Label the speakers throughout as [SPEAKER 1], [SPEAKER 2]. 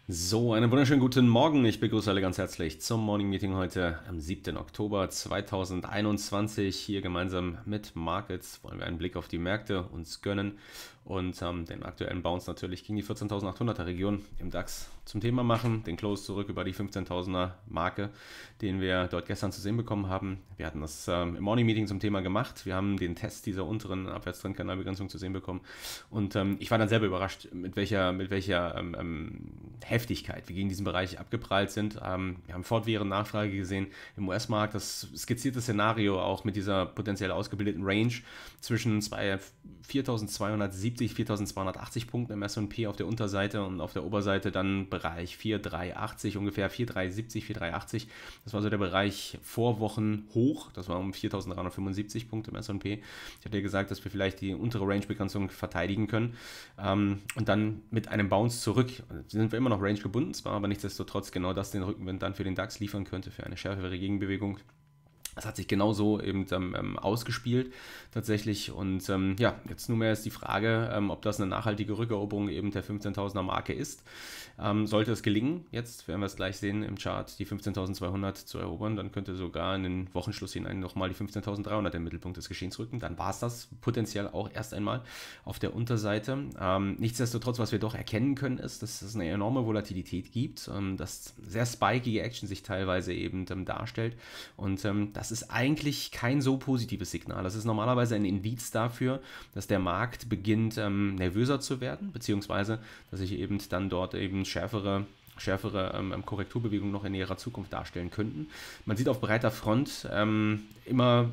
[SPEAKER 1] So, einen wunderschönen guten Morgen. Ich begrüße alle ganz herzlich zum Morning Meeting heute am 7. Oktober 2021. Hier gemeinsam mit Markets wollen wir einen Blick auf die Märkte uns gönnen und den aktuellen Bounce natürlich gegen die 14.800er Region im DAX zum Thema machen. Den Close zurück über die 15.000er Marke, den wir dort gestern zu sehen bekommen haben. Wir hatten das im Morning Meeting zum Thema gemacht. Wir haben den Test dieser unteren Abwärtstrendkanalbegrenzung zu sehen bekommen und ich war dann selber überrascht, mit welcher Heftigkeit wir gegen diesen Bereich abgeprallt sind. Wir haben fortwährende Nachfrage gesehen im US-Markt. Das skizzierte Szenario auch mit dieser potenziell ausgebildeten Range zwischen 4.270, 4.280 Punkten im S&P auf der Unterseite und auf der Oberseite dann Bereich 4.380, ungefähr 4.370, 4.380. Das war so der Bereich vor Wochen hoch. Das war um 4.375 Punkte im S&P. Ich hatte ja gesagt, dass wir vielleicht die untere Range-Begrenzung verteidigen können. Und dann mit einem Bounce zurück sind wir immer noch Range gebunden, zwar, aber nichtsdestotrotz genau das den Rückenwind dann für den DAX liefern könnte, für eine schärfere Gegenbewegung. Das hat sich genauso eben ausgespielt tatsächlich und ja, jetzt nunmehr ist die Frage, ob das eine nachhaltige Rückeroberung eben der 15.000er Marke ist. Sollte es gelingen, jetzt werden wir es gleich sehen im Chart, die 15.200 zu erobern, dann könnte sogar in den Wochenschluss hinein nochmal die 15.300 im Mittelpunkt des Geschehens rücken. Dann war es das potenziell auch erst einmal auf der Unterseite. Nichtsdestotrotz, was wir doch erkennen können, ist, dass es eine enorme Volatilität gibt, dass sehr spikige Action sich teilweise eben darstellt und das ist eigentlich kein so positives Signal. Das ist normalerweise ein Indiz dafür, dass der Markt beginnt nervöser zu werden, beziehungsweise dass sich eben dann dort eben schärfere Korrekturbewegungen noch in näherer Zukunft darstellen könnten. Man sieht auf breiter Front immer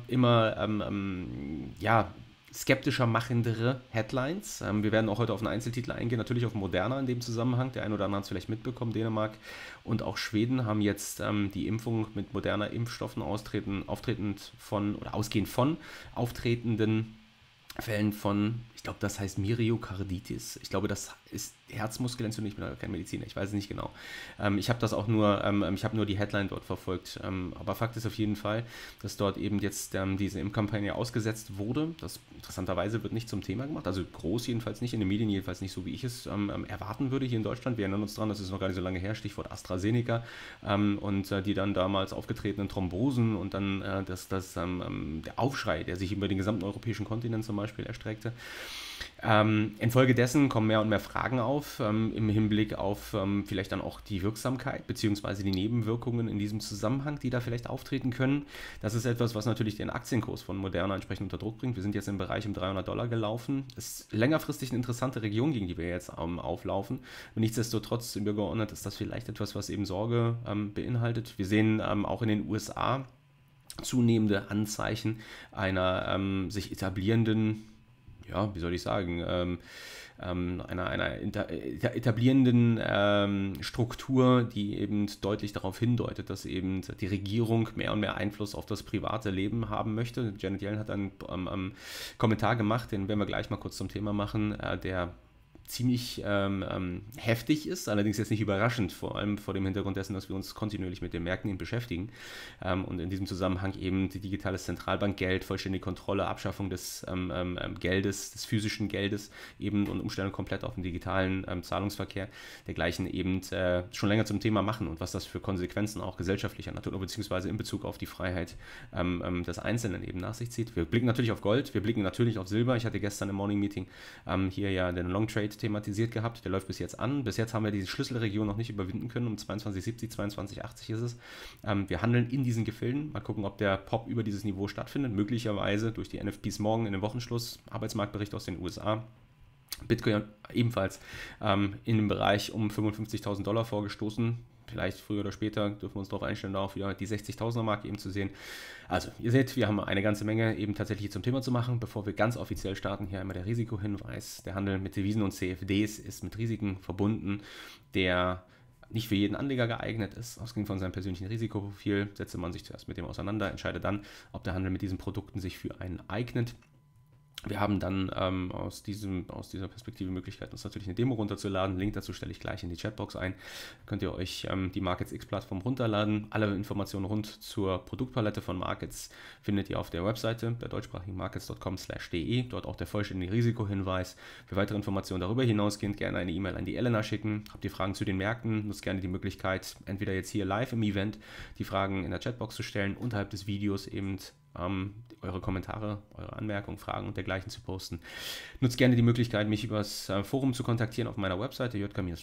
[SPEAKER 1] ja, skeptischer machendere Headlines. Wir werden auch heute auf einen Einzeltitel eingehen, natürlich auf Moderna in dem Zusammenhang. Der eine oder andere hat es vielleicht mitbekommen. Dänemark und auch Schweden haben jetzt die Impfung mit Moderna-Impfstoffen ausgehend von auftretenden Fällen von, ich glaube, das heißt Myokarditis. Ich glaube, das ist Herzmuskelentzündung. Ich bin aber kein Mediziner, ich weiß es nicht genau. Ich habe das auch nur, ich habe nur die Headline dort verfolgt. Aber Fakt ist auf jeden Fall, dass dort eben jetzt diese Impfkampagne ausgesetzt wurde. Das interessanterweise wird nicht zum Thema gemacht, also groß jedenfalls nicht, in den Medien jedenfalls nicht so, wie ich es erwarten würde hier in Deutschland. Wir erinnern uns daran, das ist noch gar nicht so lange her, Stichwort AstraZeneca und die dann damals aufgetretenen Thrombosen und dann der Aufschrei, der sich über den gesamten europäischen Kontinent zum Beispiel erstreckte. Infolgedessen kommen mehr und mehr Fragen auf im Hinblick auf vielleicht dann auch die Wirksamkeit bzw. die Nebenwirkungen in diesem Zusammenhang, die da vielleicht auftreten können. Das ist etwas, was natürlich den Aktienkurs von Moderna entsprechend unter Druck bringt. Wir sind jetzt im Bereich um $300 gelaufen. Das ist längerfristig eine interessante Region, gegen die wir jetzt auflaufen. Und nichtsdestotrotz übergeordnet ist das vielleicht etwas, was eben Sorge beinhaltet. Wir sehen auch in den USA zunehmende Anzeichen einer sich etablierenden, ja, wie soll ich sagen, einer etablierenden Struktur, die eben deutlich darauf hindeutet, dass eben die Regierung mehr und mehr Einfluss auf das private Leben haben möchte. Janet Yellen hat einen Kommentar gemacht, den werden wir gleich mal kurz zum Thema machen, der ziemlich heftig ist, allerdings jetzt nicht überraschend, vor allem vor dem Hintergrund dessen, dass wir uns kontinuierlich mit den Märkten beschäftigen und in diesem Zusammenhang eben die digitales Zentralbankgeld, vollständige Kontrolle, Abschaffung des Geldes, des physischen Geldes eben und Umstellung komplett auf den digitalen Zahlungsverkehr dergleichen eben schon länger zum Thema machen und was das für Konsequenzen auch gesellschaftlicher Natur beziehungsweise in Bezug auf die Freiheit des Einzelnen eben nach sich zieht. Wir blicken natürlich auf Gold, wir blicken natürlich auf Silber. Ich hatte gestern im Morning Meeting hier ja den Long Trade thematisiert gehabt, der läuft bis jetzt an. Bis jetzt haben wir diese Schlüsselregion noch nicht überwinden können, um 22,70, 22,80 ist es. Wir handeln in diesen Gefilden, mal gucken, ob der Pop über dieses Niveau stattfindet, möglicherweise durch die NFPs morgen in den Wochenschluss, Arbeitsmarktbericht aus den USA. Bitcoin ebenfalls in dem Bereich um $55.000 vorgestoßen. Vielleicht früher oder später dürfen wir uns darauf einstellen, da auch wieder die 60.000er Marke eben zu sehen. Also, ihr seht, wir haben eine ganze Menge eben tatsächlich zum Thema zu machen. Bevor wir ganz offiziell starten, hier einmal der Risikohinweis. Der Handel mit Devisen und CFDs ist mit Risiken verbunden, der nicht für jeden Anleger geeignet ist. Ausgehend von seinem persönlichen Risikoprofil setze man sich zuerst mit dem auseinander, entscheidet dann, ob der Handel mit diesen Produkten sich für einen eignet. Wir haben dann aus dieser Perspektive Möglichkeit, uns natürlich eine Demo runterzuladen. Link dazu stelle ich gleich in die Chatbox ein. Könnt ihr euch die MarketsX-Plattform runterladen. Alle Informationen rund zur Produktpalette von Markets findet ihr auf der Webseite, der deutschsprachigen markets.com/de. Dort auch der vollständige Risikohinweis. Für weitere Informationen darüber hinausgehend gerne eine E-Mail an die Elena schicken. Habt ihr Fragen zu den Märkten, nutzt gerne die Möglichkeit, entweder jetzt hier live im Event die Fragen in der Chatbox zu stellen, unterhalb des Videos eben eure Kommentare, eure Anmerkungen, Fragen und dergleichen zu posten. Nutzt gerne die Möglichkeit, mich über das Forum zu kontaktieren auf meiner Webseite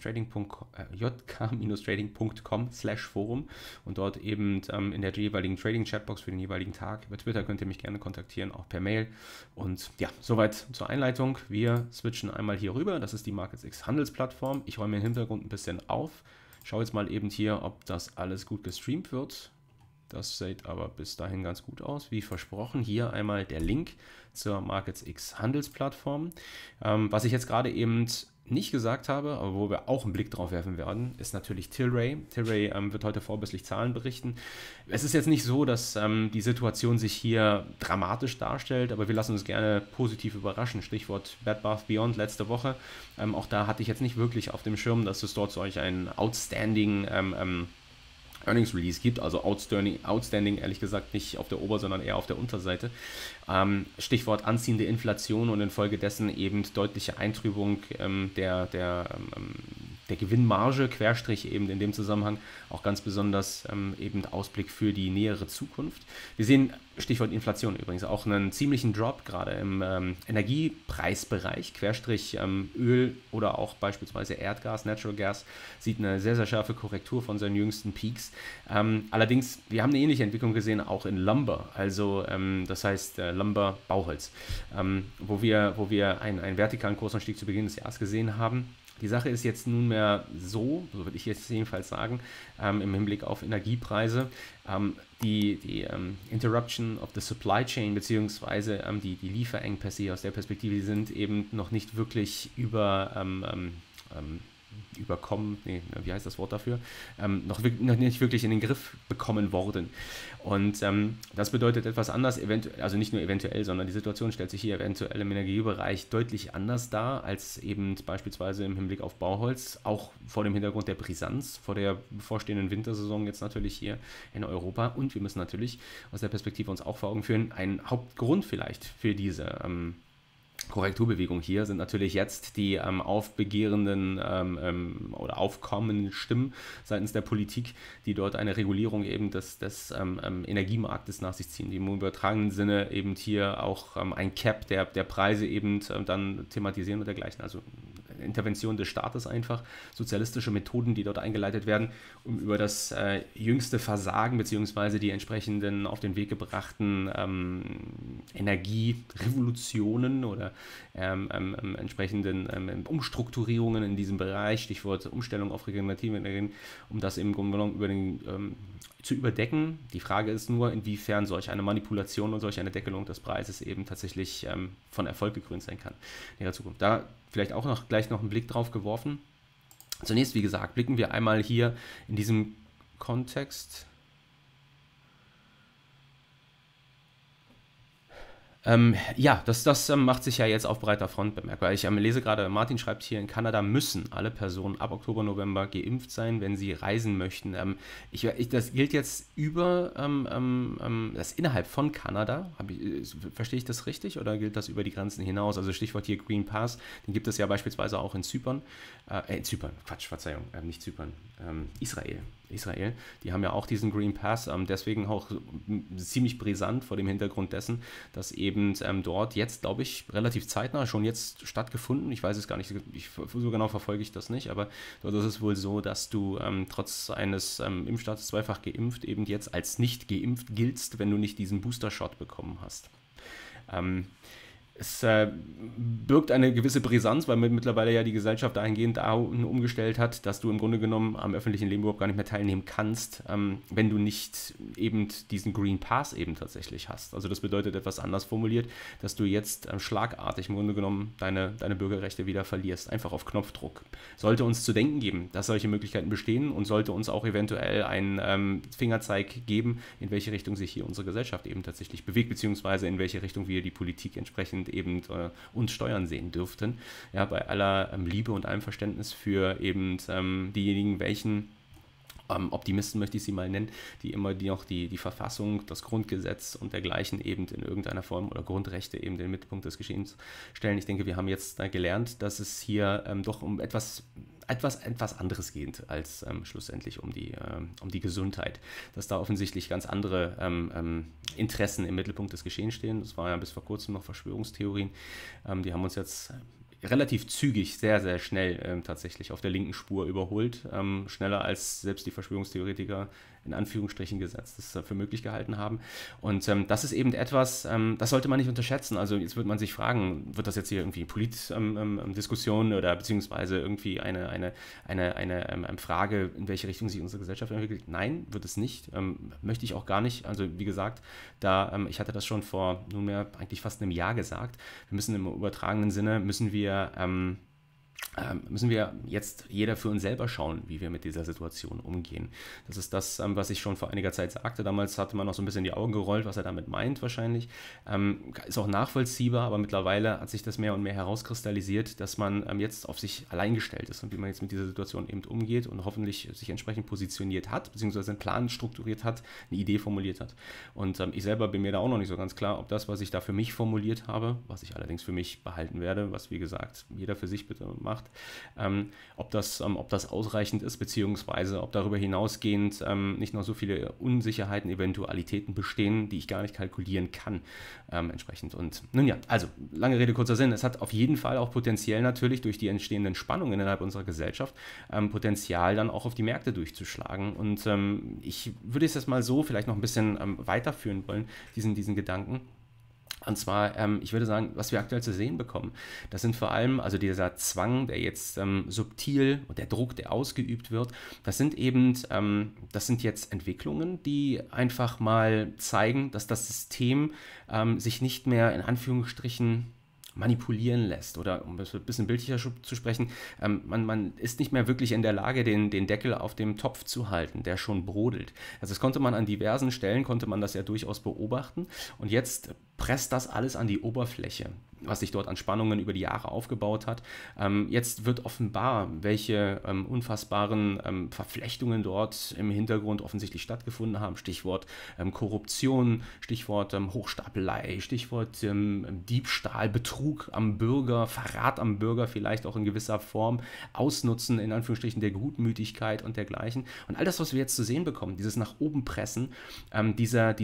[SPEAKER 1] jk-trading.com/forum und dort eben in der jeweiligen Trading-Chatbox für den jeweiligen Tag. Über Twitter könnt ihr mich gerne kontaktieren, auch per Mail. Und ja, soweit zur Einleitung. Wir switchen einmal hier rüber. Das ist die MarketsX Handelsplattform. Ich räume im Hintergrund ein bisschen auf. Schaue jetzt mal eben hier, ob das alles gut gestreamt wird. Das sieht aber bis dahin ganz gut aus. Wie versprochen, hier einmal der Link zur MarketsX Handelsplattform. Was ich jetzt gerade eben nicht gesagt habe, aber wo wir auch einen Blick drauf werfen werden, ist natürlich Tilray. Tilray wird heute vorbörslich Zahlen berichten. Es ist jetzt nicht so, dass die Situation sich hier dramatisch darstellt, aber wir lassen uns gerne positiv überraschen. Stichwort Bed Bath Beyond letzte Woche. Auch da hatte ich jetzt nicht wirklich auf dem Schirm, dass es dort solch ein outstanding Earnings Release gibt, also outstanding ehrlich gesagt nicht auf der Ober-, sondern eher auf der Unterseite. Stichwort anziehende Inflation und infolgedessen eben deutliche Eintrübung der Gewinnmarge, Querstrich eben in dem Zusammenhang auch ganz besonders eben Ausblick für die nähere Zukunft. Wir sehen, Stichwort Inflation übrigens, auch einen ziemlichen Drop gerade im Energiepreisbereich, Querstrich Öl oder auch beispielsweise Erdgas, Natural Gas, sieht eine sehr, sehr scharfe Korrektur von seinen jüngsten Peaks. Allerdings, wir haben eine ähnliche Entwicklung gesehen, auch in Lumber, also das heißt Lumber, Bauholz, wo wir einen vertikalen Kursanstieg zu Beginn des Jahres gesehen haben. Die Sache ist jetzt nunmehr so würde ich jetzt jedenfalls sagen, im Hinblick auf Energiepreise, die Interruption of the Supply Chain beziehungsweise die Lieferengpässe aus der Perspektive, die sind eben noch nicht wirklich überkommen, wie heißt das Wort dafür, noch nicht wirklich in den Griff bekommen worden. Und das bedeutet etwas anders, also nicht nur eventuell, sondern die Situation stellt sich hier eventuell im Energiebereich deutlich anders dar, als eben beispielsweise im Hinblick auf Bauholz, auch vor dem Hintergrund der Brisanz, vor der bevorstehenden Wintersaison jetzt natürlich hier in Europa. Und wir müssen natürlich aus der Perspektive uns auch vor Augen führen, ein Hauptgrund vielleicht für diese Korrekturbewegung hier sind natürlich jetzt die aufbegehrenden oder aufkommenden Stimmen seitens der Politik, die dort eine Regulierung eben des Energiemarktes nach sich ziehen, die im übertragenen Sinne eben hier auch ein Cap der Preise eben dann thematisieren und dergleichen, also Intervention des Staates einfach, sozialistische Methoden, die dort eingeleitet werden, um über das jüngste Versagen bzw. die entsprechenden auf den Weg gebrachten Energierevolutionen oder entsprechenden Umstrukturierungen in diesem Bereich, Stichwort Umstellung auf regenerative Energien, um das im Grunde genommen zu überdecken. Die Frage ist nur, inwiefern solch eine Manipulation und solch eine Deckelung des Preises eben tatsächlich von Erfolg gekrönt sein kann in ihrer Zukunft. Da vielleicht auch gleich noch einen Blick drauf geworfen. Zunächst, wie gesagt, blicken wir einmal hier in diesem Kontext. Das macht sich ja jetzt auf breiter Front bemerkbar. Ich lese gerade, Martin schreibt hier, in Kanada müssen alle Personen ab Oktober, November geimpft sein, wenn sie reisen möchten. Das gilt jetzt das innerhalb von Kanada. Verstehe ich das richtig oder gilt das über die Grenzen hinaus? Also Stichwort hier Green Pass, den gibt es ja beispielsweise auch in Zypern. Nicht Zypern, Israel, die haben ja auch diesen Green Pass, deswegen auch ziemlich brisant vor dem Hintergrund dessen, dass eben dort jetzt, glaube ich, relativ zeitnah schon jetzt stattgefunden, ich weiß es gar nicht, so genau verfolge ich das nicht, aber dort ist es wohl so, dass du trotz eines Impfstatus zweifach geimpft eben jetzt als nicht geimpft giltst, wenn du nicht diesen Booster-Shot bekommen hast. Es birgt eine gewisse Brisanz, weil mittlerweile ja die Gesellschaft dahingehend umgestellt hat, dass du im Grunde genommen am öffentlichen Leben überhaupt gar nicht mehr teilnehmen kannst, wenn du nicht eben diesen Green Pass eben tatsächlich hast. Also das bedeutet etwas anders formuliert, dass du jetzt schlagartig im Grunde genommen deine Bürgerrechte wieder verlierst, einfach auf Knopfdruck. Sollte uns zu denken geben, dass solche Möglichkeiten bestehen und sollte uns auch eventuell einen Fingerzeig geben, in welche Richtung sich hier unsere Gesellschaft eben tatsächlich bewegt, beziehungsweise in welche Richtung wir die Politik entsprechend und eben uns steuern sehen dürften. Ja, bei aller Liebe und allem Verständnis für eben diejenigen, welchen Optimisten möchte ich sie mal nennen, die immer noch die Verfassung, das Grundgesetz und dergleichen eben in irgendeiner Form oder Grundrechte eben den Mittelpunkt des Geschehens stellen. Ich denke, wir haben jetzt gelernt, dass es hier doch um etwas anderes geht als schlussendlich um die Gesundheit. Dass da offensichtlich ganz andere Interessen im Mittelpunkt des Geschehens stehen. Das war ja bis vor kurzem noch Verschwörungstheorien. Die haben uns jetzt relativ zügig, sehr, sehr schnell tatsächlich auf der linken Spur überholt. Schneller als selbst die Verschwörungstheoretiker in Anführungsstrichen gesetzt, das für möglich gehalten haben. Und das ist eben etwas, das sollte man nicht unterschätzen. Also jetzt wird man sich fragen, wird das jetzt hier irgendwie Politdiskussion oder beziehungsweise irgendwie eine Frage, in welche Richtung sich unsere Gesellschaft entwickelt? Nein, wird es nicht. Möchte ich auch gar nicht. Also wie gesagt, ich hatte das schon vor nunmehr eigentlich fast einem Jahr gesagt. Wir müssen im übertragenen Sinne, müssen wir jetzt jeder für uns selber schauen, wie wir mit dieser Situation umgehen. Das ist das, was ich schon vor einiger Zeit sagte. Damals hatte man noch so ein bisschen die Augen gerollt, was er damit meint wahrscheinlich. Ist auch nachvollziehbar, aber mittlerweile hat sich das mehr und mehr herauskristallisiert, dass man jetzt auf sich allein gestellt ist und wie man jetzt mit dieser Situation eben umgeht und hoffentlich sich entsprechend positioniert hat, beziehungsweise einen Plan strukturiert hat, eine Idee formuliert hat. Und ich selber bin mir da auch noch nicht so ganz klar, ob das, was ich da für mich formuliert habe, was ich allerdings für mich behalten werde, was wie gesagt jeder für sich bitte macht, ob das ausreichend ist, beziehungsweise ob darüber hinausgehend nicht noch so viele Unsicherheiten, Eventualitäten bestehen, die ich gar nicht kalkulieren kann entsprechend. Und nun ja, also lange Rede, kurzer Sinn, es hat auf jeden Fall auch potenziell natürlich durch die entstehenden Spannungen innerhalb unserer Gesellschaft Potenzial dann auch auf die Märkte durchzuschlagen. Und ich würde es jetzt mal so vielleicht noch ein bisschen weiterführen wollen, diesen Gedanken. Und zwar, ich würde sagen, was wir aktuell zu sehen bekommen, das sind vor allem, also dieser Zwang, der jetzt subtil und der Druck, der ausgeübt wird, das sind jetzt Entwicklungen, die einfach mal zeigen, dass das System sich nicht mehr in Anführungsstrichen manipulieren lässt. Oder um es ein bisschen bildlicher zu sprechen, man ist nicht mehr wirklich in der Lage, den Deckel auf dem Topf zu halten, der schon brodelt. Also das konnte man an diversen Stellen, konnte man das ja durchaus beobachten. Und jetzt presst das alles an die Oberfläche, was sich dort an Spannungen über die Jahre aufgebaut hat. Jetzt wird offenbar, welche unfassbaren Verflechtungen dort im Hintergrund offensichtlich stattgefunden haben. Stichwort Korruption, Stichwort Hochstapelei, Stichwort Diebstahl, Betrug am Bürger, Verrat am Bürger vielleicht auch in gewisser Form, Ausnutzen in Anführungsstrichen der Gutmütigkeit und dergleichen. Und all das, was wir jetzt zu sehen bekommen, dieses nach oben pressen, dieser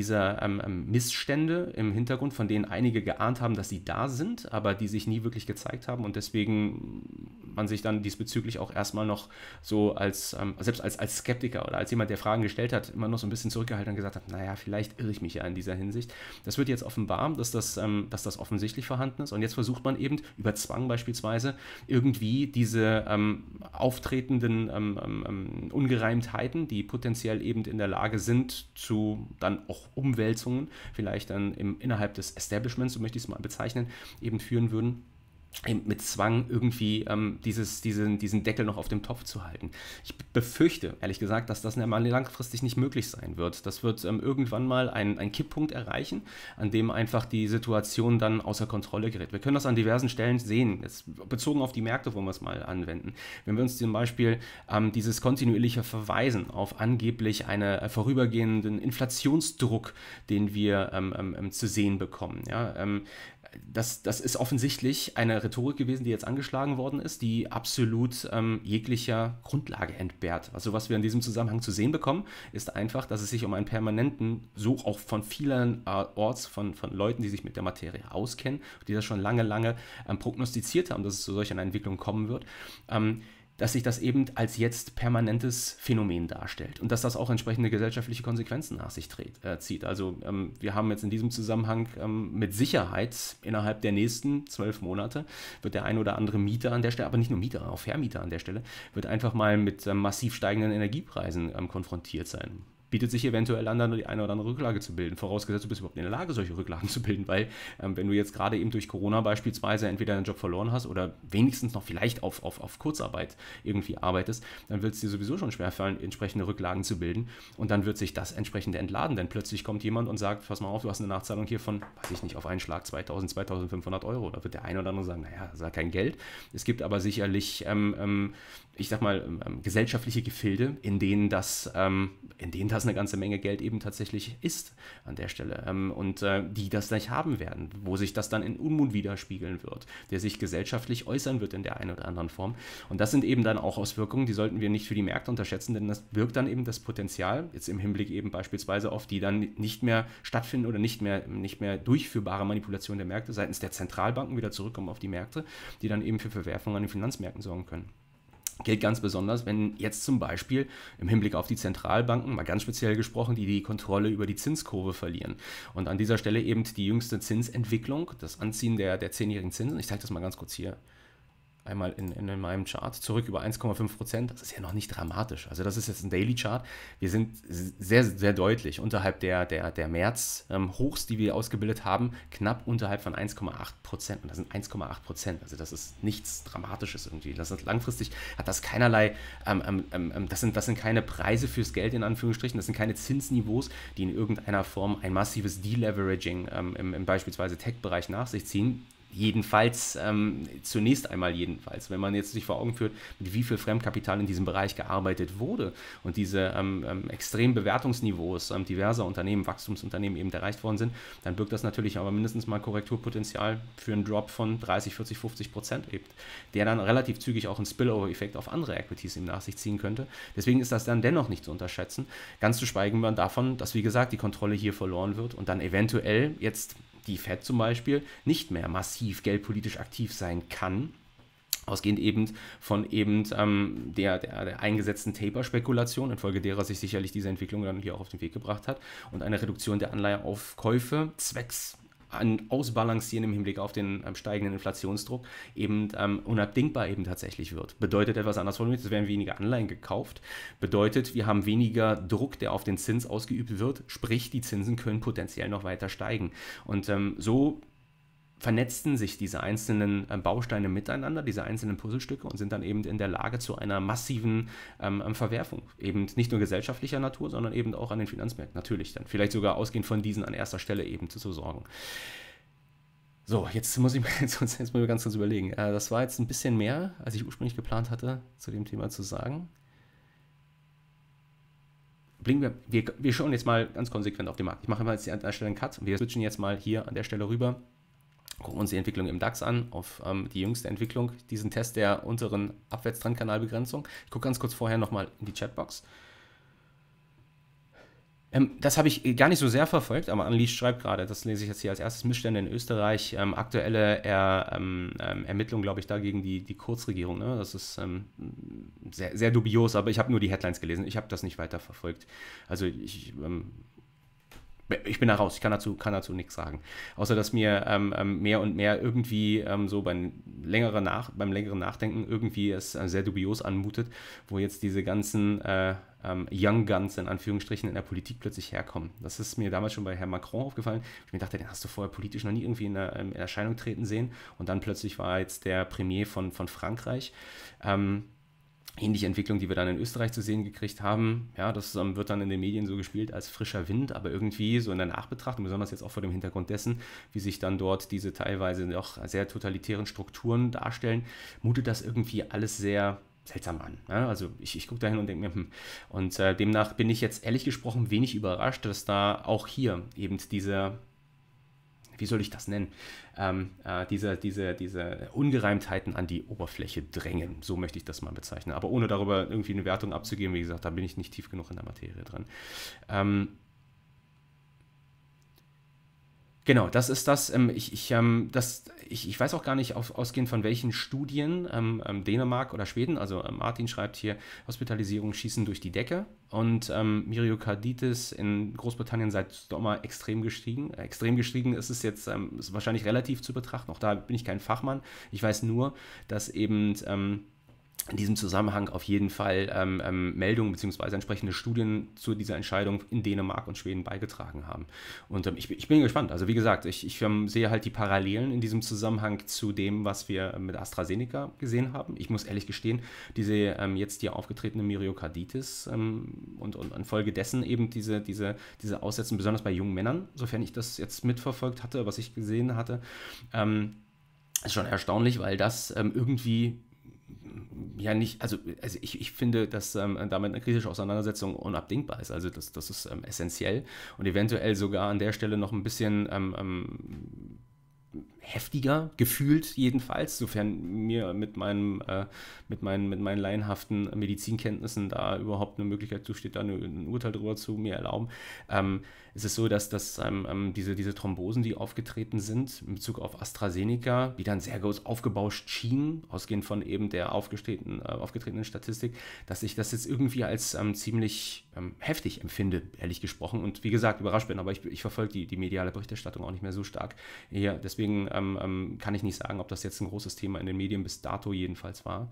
[SPEAKER 1] Missstände im Hintergrund, von denen einige geahnt haben, dass sie da sind, aber die sich nie wirklich gezeigt haben und deswegen man sich dann diesbezüglich auch erstmal noch so selbst als Skeptiker oder als jemand, der Fragen gestellt hat, immer noch so ein bisschen zurückgehalten und gesagt hat, naja, vielleicht irre ich mich ja in dieser Hinsicht. Das wird jetzt offenbar, dass das offensichtlich vorhanden ist und jetzt versucht man eben über Zwang beispielsweise irgendwie diese auftretenden Ungereimtheiten, die potenziell eben in der Lage sind zu dann auch Umwälzungen, vielleicht dann innerhalb des Establishments, so möchte ich es mal bezeichnen, eben führen würden, eben mit Zwang irgendwie diesen Deckel noch auf dem Topf zu halten. Ich befürchte, ehrlich gesagt, dass das mal langfristig nicht möglich sein wird. Das wird irgendwann mal einen Kipppunkt erreichen, an dem einfach die Situation dann außer Kontrolle gerät. Wir können das an diversen Stellen sehen, jetzt bezogen auf die Märkte, wo wir es mal anwenden. Wenn wir uns zum Beispiel dieses kontinuierliche Verweisen auf angeblich einen vorübergehenden Inflationsdruck, den wir zu sehen bekommen, ja, das ist offensichtlich eine Rhetorik gewesen, die jetzt angeschlagen worden ist, die absolut jeglicher Grundlage entbehrt. Also was wir in diesem Zusammenhang zu sehen bekommen, ist einfach, dass es sich um einen permanenten, so auch von vielen Orts, von Leuten, die sich mit der Materie auskennen, die das schon lange prognostiziert haben, dass es zu solch einer Entwicklung kommen wird, dass sich das eben als jetzt permanentes Phänomen darstellt und dass das auch entsprechende gesellschaftliche Konsequenzen nach sich zieht. Also wir haben jetzt in diesem Zusammenhang mit Sicherheit innerhalb der nächsten 12 Monate wird der ein oder andere Mieter an der Stelle, aber nicht nur Mieter, auch Vermieter an der Stelle, wird einfach mal mit massiv steigenden Energiepreisen konfrontiert sein. bietet sich eventuell an, dann die eine oder andere Rücklage zu bilden. Vorausgesetzt, du bist überhaupt in der Lage, solche Rücklagen zu bilden, weil wenn du jetzt gerade eben durch Corona beispielsweise entweder deinen Job verloren hast oder wenigstens noch vielleicht auf Kurzarbeit irgendwie arbeitest, dann wird es dir sowieso schon schwerfallen, entsprechende Rücklagen zu bilden und dann wird sich das entsprechend entladen, denn plötzlich kommt jemand und sagt, pass mal auf, du hast eine Nachzahlung hier von, weiß ich nicht, auf einen Schlag 2.000, 2.500 Euro. Da wird der eine oder andere sagen, naja, das ist ja kein Geld. Es gibt aber sicherlich ich sag mal, gesellschaftliche Gefilde, in denen das eine ganze Menge Geld eben tatsächlich ist an der Stelle und die das nicht haben werden, wo sich das dann in Unmut widerspiegeln wird, der sich gesellschaftlich äußern wird in der einen oder anderen Form. Und das sind eben dann auch Auswirkungen, die sollten wir nicht für die Märkte unterschätzen, denn das birgt dann eben das Potenzial, jetzt im Hinblick eben beispielsweise auf die dann nicht mehr stattfinden oder nicht mehr durchführbare Manipulation der Märkte seitens der Zentralbanken wieder zurückkommen auf die Märkte, die dann eben für Verwerfungen an den Finanzmärkten sorgen können. Gilt ganz besonders, wenn jetzt zum Beispiel im Hinblick auf die Zentralbanken, mal ganz speziell gesprochen, die Kontrolle über die Zinskurve verlieren. Und an dieser Stelle eben die jüngste Zinsentwicklung, das Anziehen der 10-jährigen Zinsen. Ich zeige das mal ganz kurz hier. Einmal in meinem Chart zurück über 1,5%. Das ist ja noch nicht dramatisch. Also das ist jetzt ein Daily Chart. Wir sind sehr, sehr deutlich unterhalb der März-Hochs, die wir ausgebildet haben, knapp unterhalb von 1,8%. Und das sind 1,8%. Also das ist nichts Dramatisches irgendwie. Das ist langfristig, hat das keinerlei, das sind keine Preise fürs Geld in Anführungsstrichen, das sind keine Zinsniveaus, die in irgendeiner Form ein massives Deleveraging im beispielsweise Tech-Bereich nach sich ziehen. Jedenfalls, zunächst einmal jedenfalls, wenn man jetzt sich vor Augen führt, mit wie viel Fremdkapital in diesem Bereich gearbeitet wurde und diese extremen Bewertungsniveaus diverser Unternehmen, Wachstumsunternehmen eben erreicht worden sind, dann birgt das natürlich aber mindestens mal Korrekturpotenzial für einen Drop von 30, 40, 50% eben, der dann relativ zügig auch einen Spillover-Effekt auf andere Equities eben nach sich ziehen könnte. Deswegen ist das dann dennoch nicht zu unterschätzen, ganz zu schweigen davon, dass, wie gesagt, die Kontrolle hier verloren wird und dann eventuell jetzt die Fed zum Beispiel nicht mehr massiv geldpolitisch aktiv sein kann, ausgehend eben von der eingesetzten Taper-Spekulation, infolge derer sich sicherlich diese Entwicklung dann hier auch auf den Weg gebracht hat und eine Reduktion der Anleiheaufkäufe zwecks an Ausbalancieren im Hinblick auf den steigenden Inflationsdruck eben unabdingbar eben tatsächlich wird. Bedeutet etwas anders formuliert, es werden weniger Anleihen gekauft, bedeutet, wir haben weniger Druck, der auf den Zins ausgeübt wird, sprich, die Zinsen können potenziell noch weiter steigen. Und so vernetzten sich diese einzelnen Bausteine miteinander, diese einzelnen Puzzlestücke und sind dann eben in der Lage zu einer massiven Verwerfung. Eben nicht nur gesellschaftlicher Natur, sondern eben auch an den Finanzmärkten natürlich dann. Vielleicht sogar ausgehend von diesen an erster Stelle eben zu sorgen. So, jetzt muss ich mir jetzt mal ganz kurz überlegen. Das war jetzt ein bisschen mehr, als ich ursprünglich geplant hatte, zu dem Thema zu sagen. Wir schauen jetzt mal ganz konsequent auf den Markt. Ich mache mal jetzt an der Stelle einen Cut. Wir switchen jetzt mal hier an der Stelle rüber. Gucken uns die Entwicklung im DAX an, auf die jüngste Entwicklung, diesen Test der unteren Abwärtstrendkanalbegrenzung. Ich gucke ganz kurz vorher nochmal in die Chatbox. Das habe ich gar nicht so sehr verfolgt, aber Unleashed schreibt gerade, das lese ich jetzt hier als erstes, Missstände in Österreich, aktuelle Ermittlungen, glaube ich, da gegen die Kurzregierung. Ne? Das ist sehr, sehr dubios, aber ich habe nur die Headlines gelesen, ich habe das nicht weiter verfolgt. Also ich bin da raus, ich kann dazu nichts sagen. Außer, dass mir mehr und mehr irgendwie so beim längeren Nachdenken irgendwie es sehr dubios anmutet, wo jetzt diese ganzen Young Guns in Anführungsstrichen in der Politik plötzlich herkommen. Das ist mir damals schon bei Herrn Macron aufgefallen. Ich mir dachte, den hast du vorher politisch noch nie irgendwie in Erscheinung treten sehen. Und dann plötzlich war jetzt der Premier von Frankreich. Ähnliche Entwicklung, die wir dann in Österreich zu sehen gekriegt haben, ja, das wird dann in den Medien so gespielt als frischer Wind, aber irgendwie so in der Nachbetrachtung, besonders jetzt auch vor dem Hintergrund dessen, wie sich dann dort diese teilweise noch sehr totalitären Strukturen darstellen, mutet das irgendwie alles sehr seltsam an. Ja? Also ich gucke da hin und denke mir, Und demnach bin ich jetzt ehrlich gesprochen wenig überrascht, dass da auch hier eben diese, wie soll ich das nennen, diese Ungereimtheiten an die Oberfläche drängen. So möchte ich das mal bezeichnen. Aber ohne darüber irgendwie eine Wertung abzugeben, wie gesagt, da bin ich nicht tief genug in der Materie drin. Genau, das ist das. Ich weiß auch gar nicht, ausgehend von welchen Studien Dänemark oder Schweden, also Martin schreibt hier, Hospitalisierungen schießen durch die Decke und Myokarditis in Großbritannien seit Sommer extrem gestiegen. Extrem gestiegen ist es jetzt ist wahrscheinlich relativ zu betrachten. Auch da bin ich kein Fachmann. Ich weiß nur, dass eben in diesem Zusammenhang auf jeden Fall Meldungen bzw. entsprechende Studien zu dieser Entscheidung in Dänemark und Schweden beigetragen haben. Und ich bin gespannt. Also wie gesagt, ich sehe halt die Parallelen in diesem Zusammenhang zu dem, was wir mit AstraZeneca gesehen haben. Ich muss ehrlich gestehen, diese jetzt hier aufgetretene Myokarditis und infolgedessen eben diese Aussätze, besonders bei jungen Männern, sofern ich das jetzt mitverfolgt hatte, was ich gesehen hatte, ist schon erstaunlich, weil das irgendwie ja nicht, also ich finde, dass damit eine kritische Auseinandersetzung unabdingbar ist. Also das ist essentiell und eventuell sogar an der Stelle noch ein bisschen heftiger gefühlt jedenfalls, sofern mir mit meinen laienhaften Medizinkenntnissen da überhaupt eine Möglichkeit zusteht, da ein Urteil darüber zu mir erlauben. Es ist so, dass diese Thrombosen, die aufgetreten sind in Bezug auf AstraZeneca, die dann sehr groß aufgebauscht schienen, ausgehend von eben der aufgetretenen Statistik, dass ich das jetzt irgendwie als ziemlich heftig empfinde, ehrlich gesprochen. Und wie gesagt, überrascht bin, aber ich verfolge die mediale Berichterstattung auch nicht mehr so stark. Ja, deswegen kann ich nicht sagen, ob das jetzt ein großes Thema in den Medien bis dato jedenfalls war.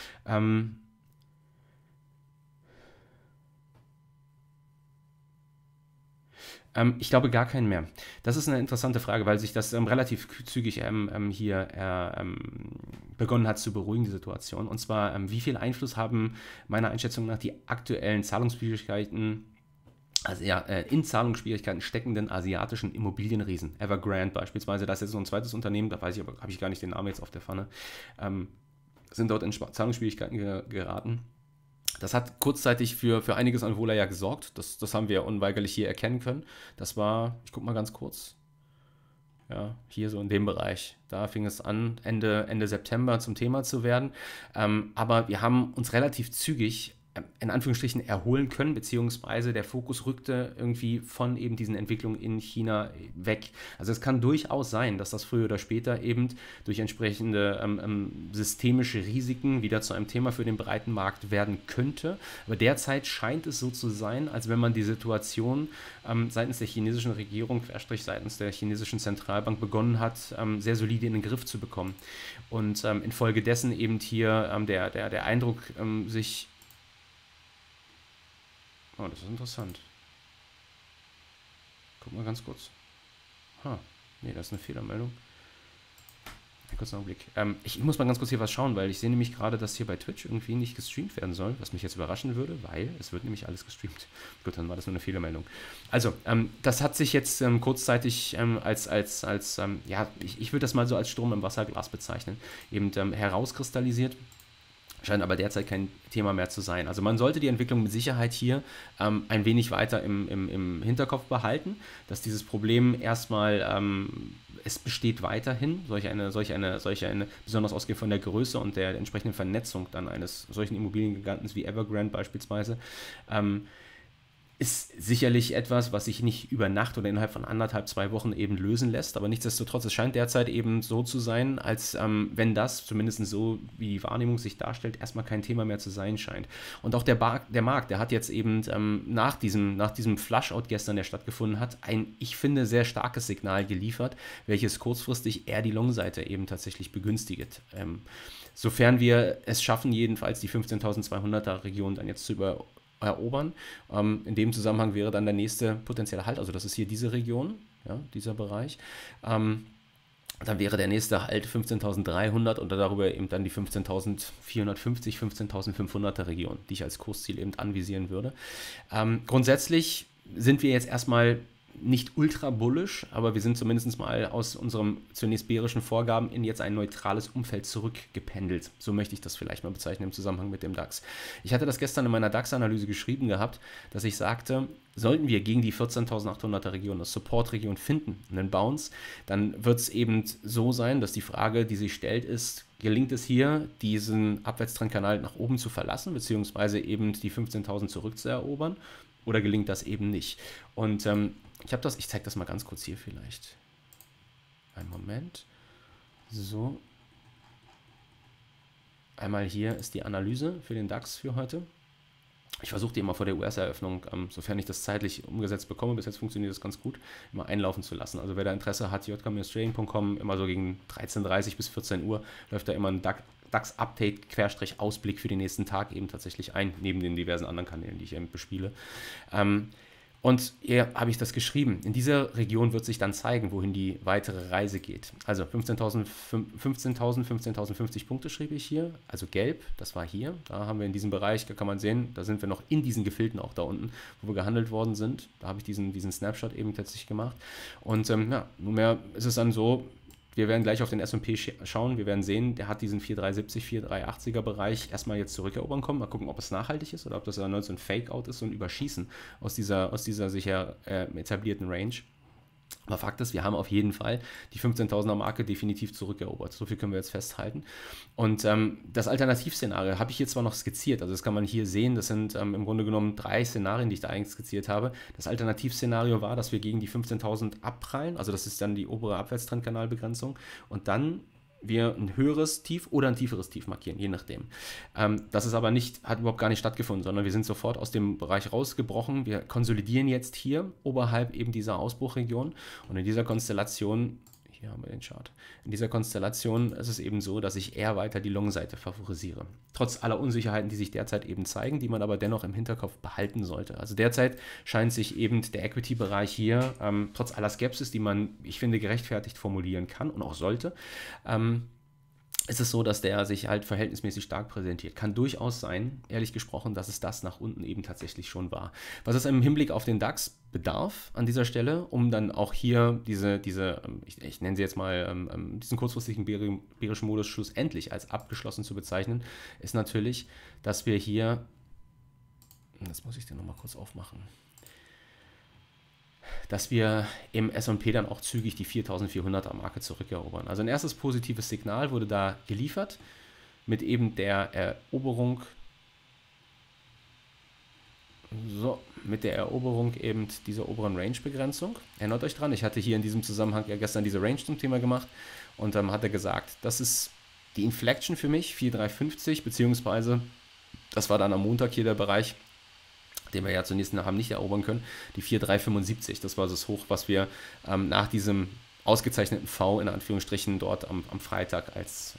[SPEAKER 1] Ich glaube gar keinen mehr. Das ist eine interessante Frage, weil sich das relativ zügig hier begonnen hat zu beruhigen, die Situation. Und zwar, wie viel Einfluss haben meiner Einschätzung nach die aktuellen Zahlungsschwierigkeiten, also ja, in Zahlungsschwierigkeiten steckenden asiatischen Immobilienriesen, Evergrande beispielsweise, das ist jetzt so ein zweites Unternehmen, da weiß ich aber, habe ich gar nicht den Namen jetzt auf der Pfanne, sind dort in Zahlungsschwierigkeiten geraten. Das hat kurzzeitig für einiges an Wohler ja gesorgt, das haben wir unweigerlich hier erkennen können. Das war, ich gucke mal ganz kurz, ja, hier so in dem Bereich. Da fing es an, Ende September zum Thema zu werden. Aber wir haben uns relativ zügig in Anführungsstrichen erholen können, beziehungsweise der Fokus rückte irgendwie von eben diesen Entwicklungen in China weg. Also es kann durchaus sein, dass das früher oder später eben durch entsprechende systemische Risiken wieder zu einem Thema für den breiten Markt werden könnte. Aber derzeit scheint es so zu sein, als wenn man die Situation seitens der chinesischen Regierung, seitens der chinesischen Zentralbank begonnen hat, sehr solide in den Griff zu bekommen. Und infolgedessen eben hier der Eindruck sich... Oh, das ist interessant. Guck mal ganz kurz. Nee, das ist eine Fehlermeldung. Einen kurzen Augenblick. Ich muss mal ganz kurz hier was schauen, weil ich sehe nämlich gerade, dass hier bei Twitch irgendwie nicht gestreamt werden soll, was mich jetzt überraschen würde, weil es wird nämlich alles gestreamt. Gut, dann war das nur eine Fehlermeldung. Also, das hat sich jetzt kurzzeitig ja, ich würde das mal so als Sturm im Wasserglas bezeichnen, eben herauskristallisiert. Scheint aber derzeit kein Thema mehr zu sein. Also man sollte die Entwicklung mit Sicherheit hier ein wenig weiter im Hinterkopf behalten, dass dieses Problem erstmal, es besteht weiterhin, solch eine besonders ausgehend von der Größe und der entsprechenden Vernetzung dann eines solchen Immobiliengigantens wie Evergrande beispielsweise, ist sicherlich etwas, was sich nicht über Nacht oder innerhalb von 1,5, 2 Wochen eben lösen lässt, aber nichtsdestotrotz, es scheint derzeit eben so zu sein, als wenn das, zumindest so wie die Wahrnehmung sich darstellt, erstmal kein Thema mehr zu sein scheint. Und auch der Markt, der hat jetzt eben nach diesem Flushout gestern, der stattgefunden hat, ein, ich finde, sehr starkes Signal geliefert, welches kurzfristig eher die Long-Seite eben tatsächlich begünstigt. Sofern wir es schaffen, jedenfalls die 15.200er Region dann jetzt zu erobern. In dem Zusammenhang wäre dann der nächste potenzielle Halt, also das ist hier diese Region, ja, dieser Bereich. Dann wäre der nächste Halt 15.300 und darüber eben dann die 15.450, 15.500er Region, die ich als Kursziel eben anvisieren würde. Grundsätzlich sind wir jetzt erstmal nicht ultra bullish, aber wir sind zumindest mal aus unserem zunächst bärischen Vorgaben in jetzt ein neutrales Umfeld zurückgependelt. So möchte ich das vielleicht mal bezeichnen im Zusammenhang mit dem DAX. Ich hatte das gestern in meiner DAX-Analyse geschrieben gehabt, dass ich sagte, sollten wir gegen die 14.800er Region, das Support-Region finden, einen Bounce, dann wird es eben so sein, dass die Frage, die sich stellt, ist, gelingt es hier, diesen Abwärtstrendkanal nach oben zu verlassen, beziehungsweise eben die 15.000 zurückzuerobern, oder gelingt das eben nicht? Und ich zeige das mal ganz kurz hier vielleicht. Einen Moment. So. Einmal hier ist die Analyse für den DAX für heute. Ich versuche die immer vor der US-Eröffnung, sofern ich das zeitlich umgesetzt bekomme, bis jetzt funktioniert das ganz gut, immer einlaufen zu lassen. Also wer da Interesse hat, jk-trading.com, immer so gegen 13:30 bis 14 Uhr läuft da immer ein DAX-Update, Querstrich-Ausblick für den nächsten Tag eben tatsächlich ein, neben den diversen anderen Kanälen, die ich eben bespiele. Und hier habe ich das geschrieben. In dieser Region wird sich dann zeigen, wohin die weitere Reise geht. Also 15.050 Punkte schrieb ich hier, also gelb, das war hier. Da haben wir in diesem Bereich, da kann man sehen, da sind wir noch in diesen Gefilden auch da unten, wo wir gehandelt worden sind. Da habe ich diesen Snapshot eben tatsächlich gemacht. Und ja, nunmehr ist es dann so, wir werden gleich auf den S&P schauen. Wir werden sehen, der hat diesen 4,370, 4,380er Bereich erstmal jetzt zurückerobern kommen. Mal gucken, ob es nachhaltig ist oder ob das erneut so ein Fake-Out ist, so ein Überschießen aus dieser sicher etablierten Range. Aber Fakt ist, wir haben auf jeden Fall die 15.000er Marke definitiv zurückerobert. So viel können wir jetzt festhalten. Und das Alternativszenario habe ich hier zwar noch skizziert, also das kann man hier sehen, das sind im Grunde genommen 3 Szenarien, die ich da eigentlich skizziert habe. Das Alternativszenario war, dass wir gegen die 15.000 abprallen, also das ist dann die obere Abwärtstrendkanalbegrenzung und dann wir ein höheres Tief oder ein tieferes Tief markieren, je nachdem. Das ist aber hat überhaupt gar nicht stattgefunden, sondern wir sind sofort aus dem Bereich rausgebrochen. Wir konsolidieren jetzt hier oberhalb eben dieser Ausbruchregion und in dieser Konstellation, hier haben wir den Chart, in dieser Konstellation ist es eben so, dass ich eher weiter die Long-Seite favorisiere. Trotz aller Unsicherheiten, die sich derzeit eben zeigen, die man aber dennoch im Hinterkopf behalten sollte. Also derzeit scheint sich eben der Equity-Bereich hier, trotz aller Skepsis, die man, ich finde, gerechtfertigt formulieren kann und auch sollte, ist es so, dass der sich halt verhältnismäßig stark präsentiert. Kann durchaus sein, ehrlich gesprochen, dass es das nach unten eben tatsächlich schon war. Was es im Hinblick auf den DAX bedarf an dieser Stelle, um dann auch hier ich nenne sie jetzt mal, diesen kurzfristigen bärischen Modus schlussendlich als abgeschlossen zu bezeichnen, ist natürlich, dass wir hier, das muss ich dir nochmal kurz aufmachen, dass wir im S&P dann auch zügig die 4.400er Marke zurückerobern. Also ein erstes positives Signal wurde da geliefert mit eben der Eroberung, eben dieser oberen Range-Begrenzung. Erinnert euch dran, ich hatte hier in diesem Zusammenhang ja gestern diese Range zum Thema gemacht und dann hat er gesagt, das ist die Inflection für mich, 4,350, beziehungsweise das war dann am Montag hier der Bereich, den wir ja zunächst haben nicht erobern können, die 4,375. Das war das Hoch, was wir nach diesem ausgezeichneten V in Anführungsstrichen dort am Freitag als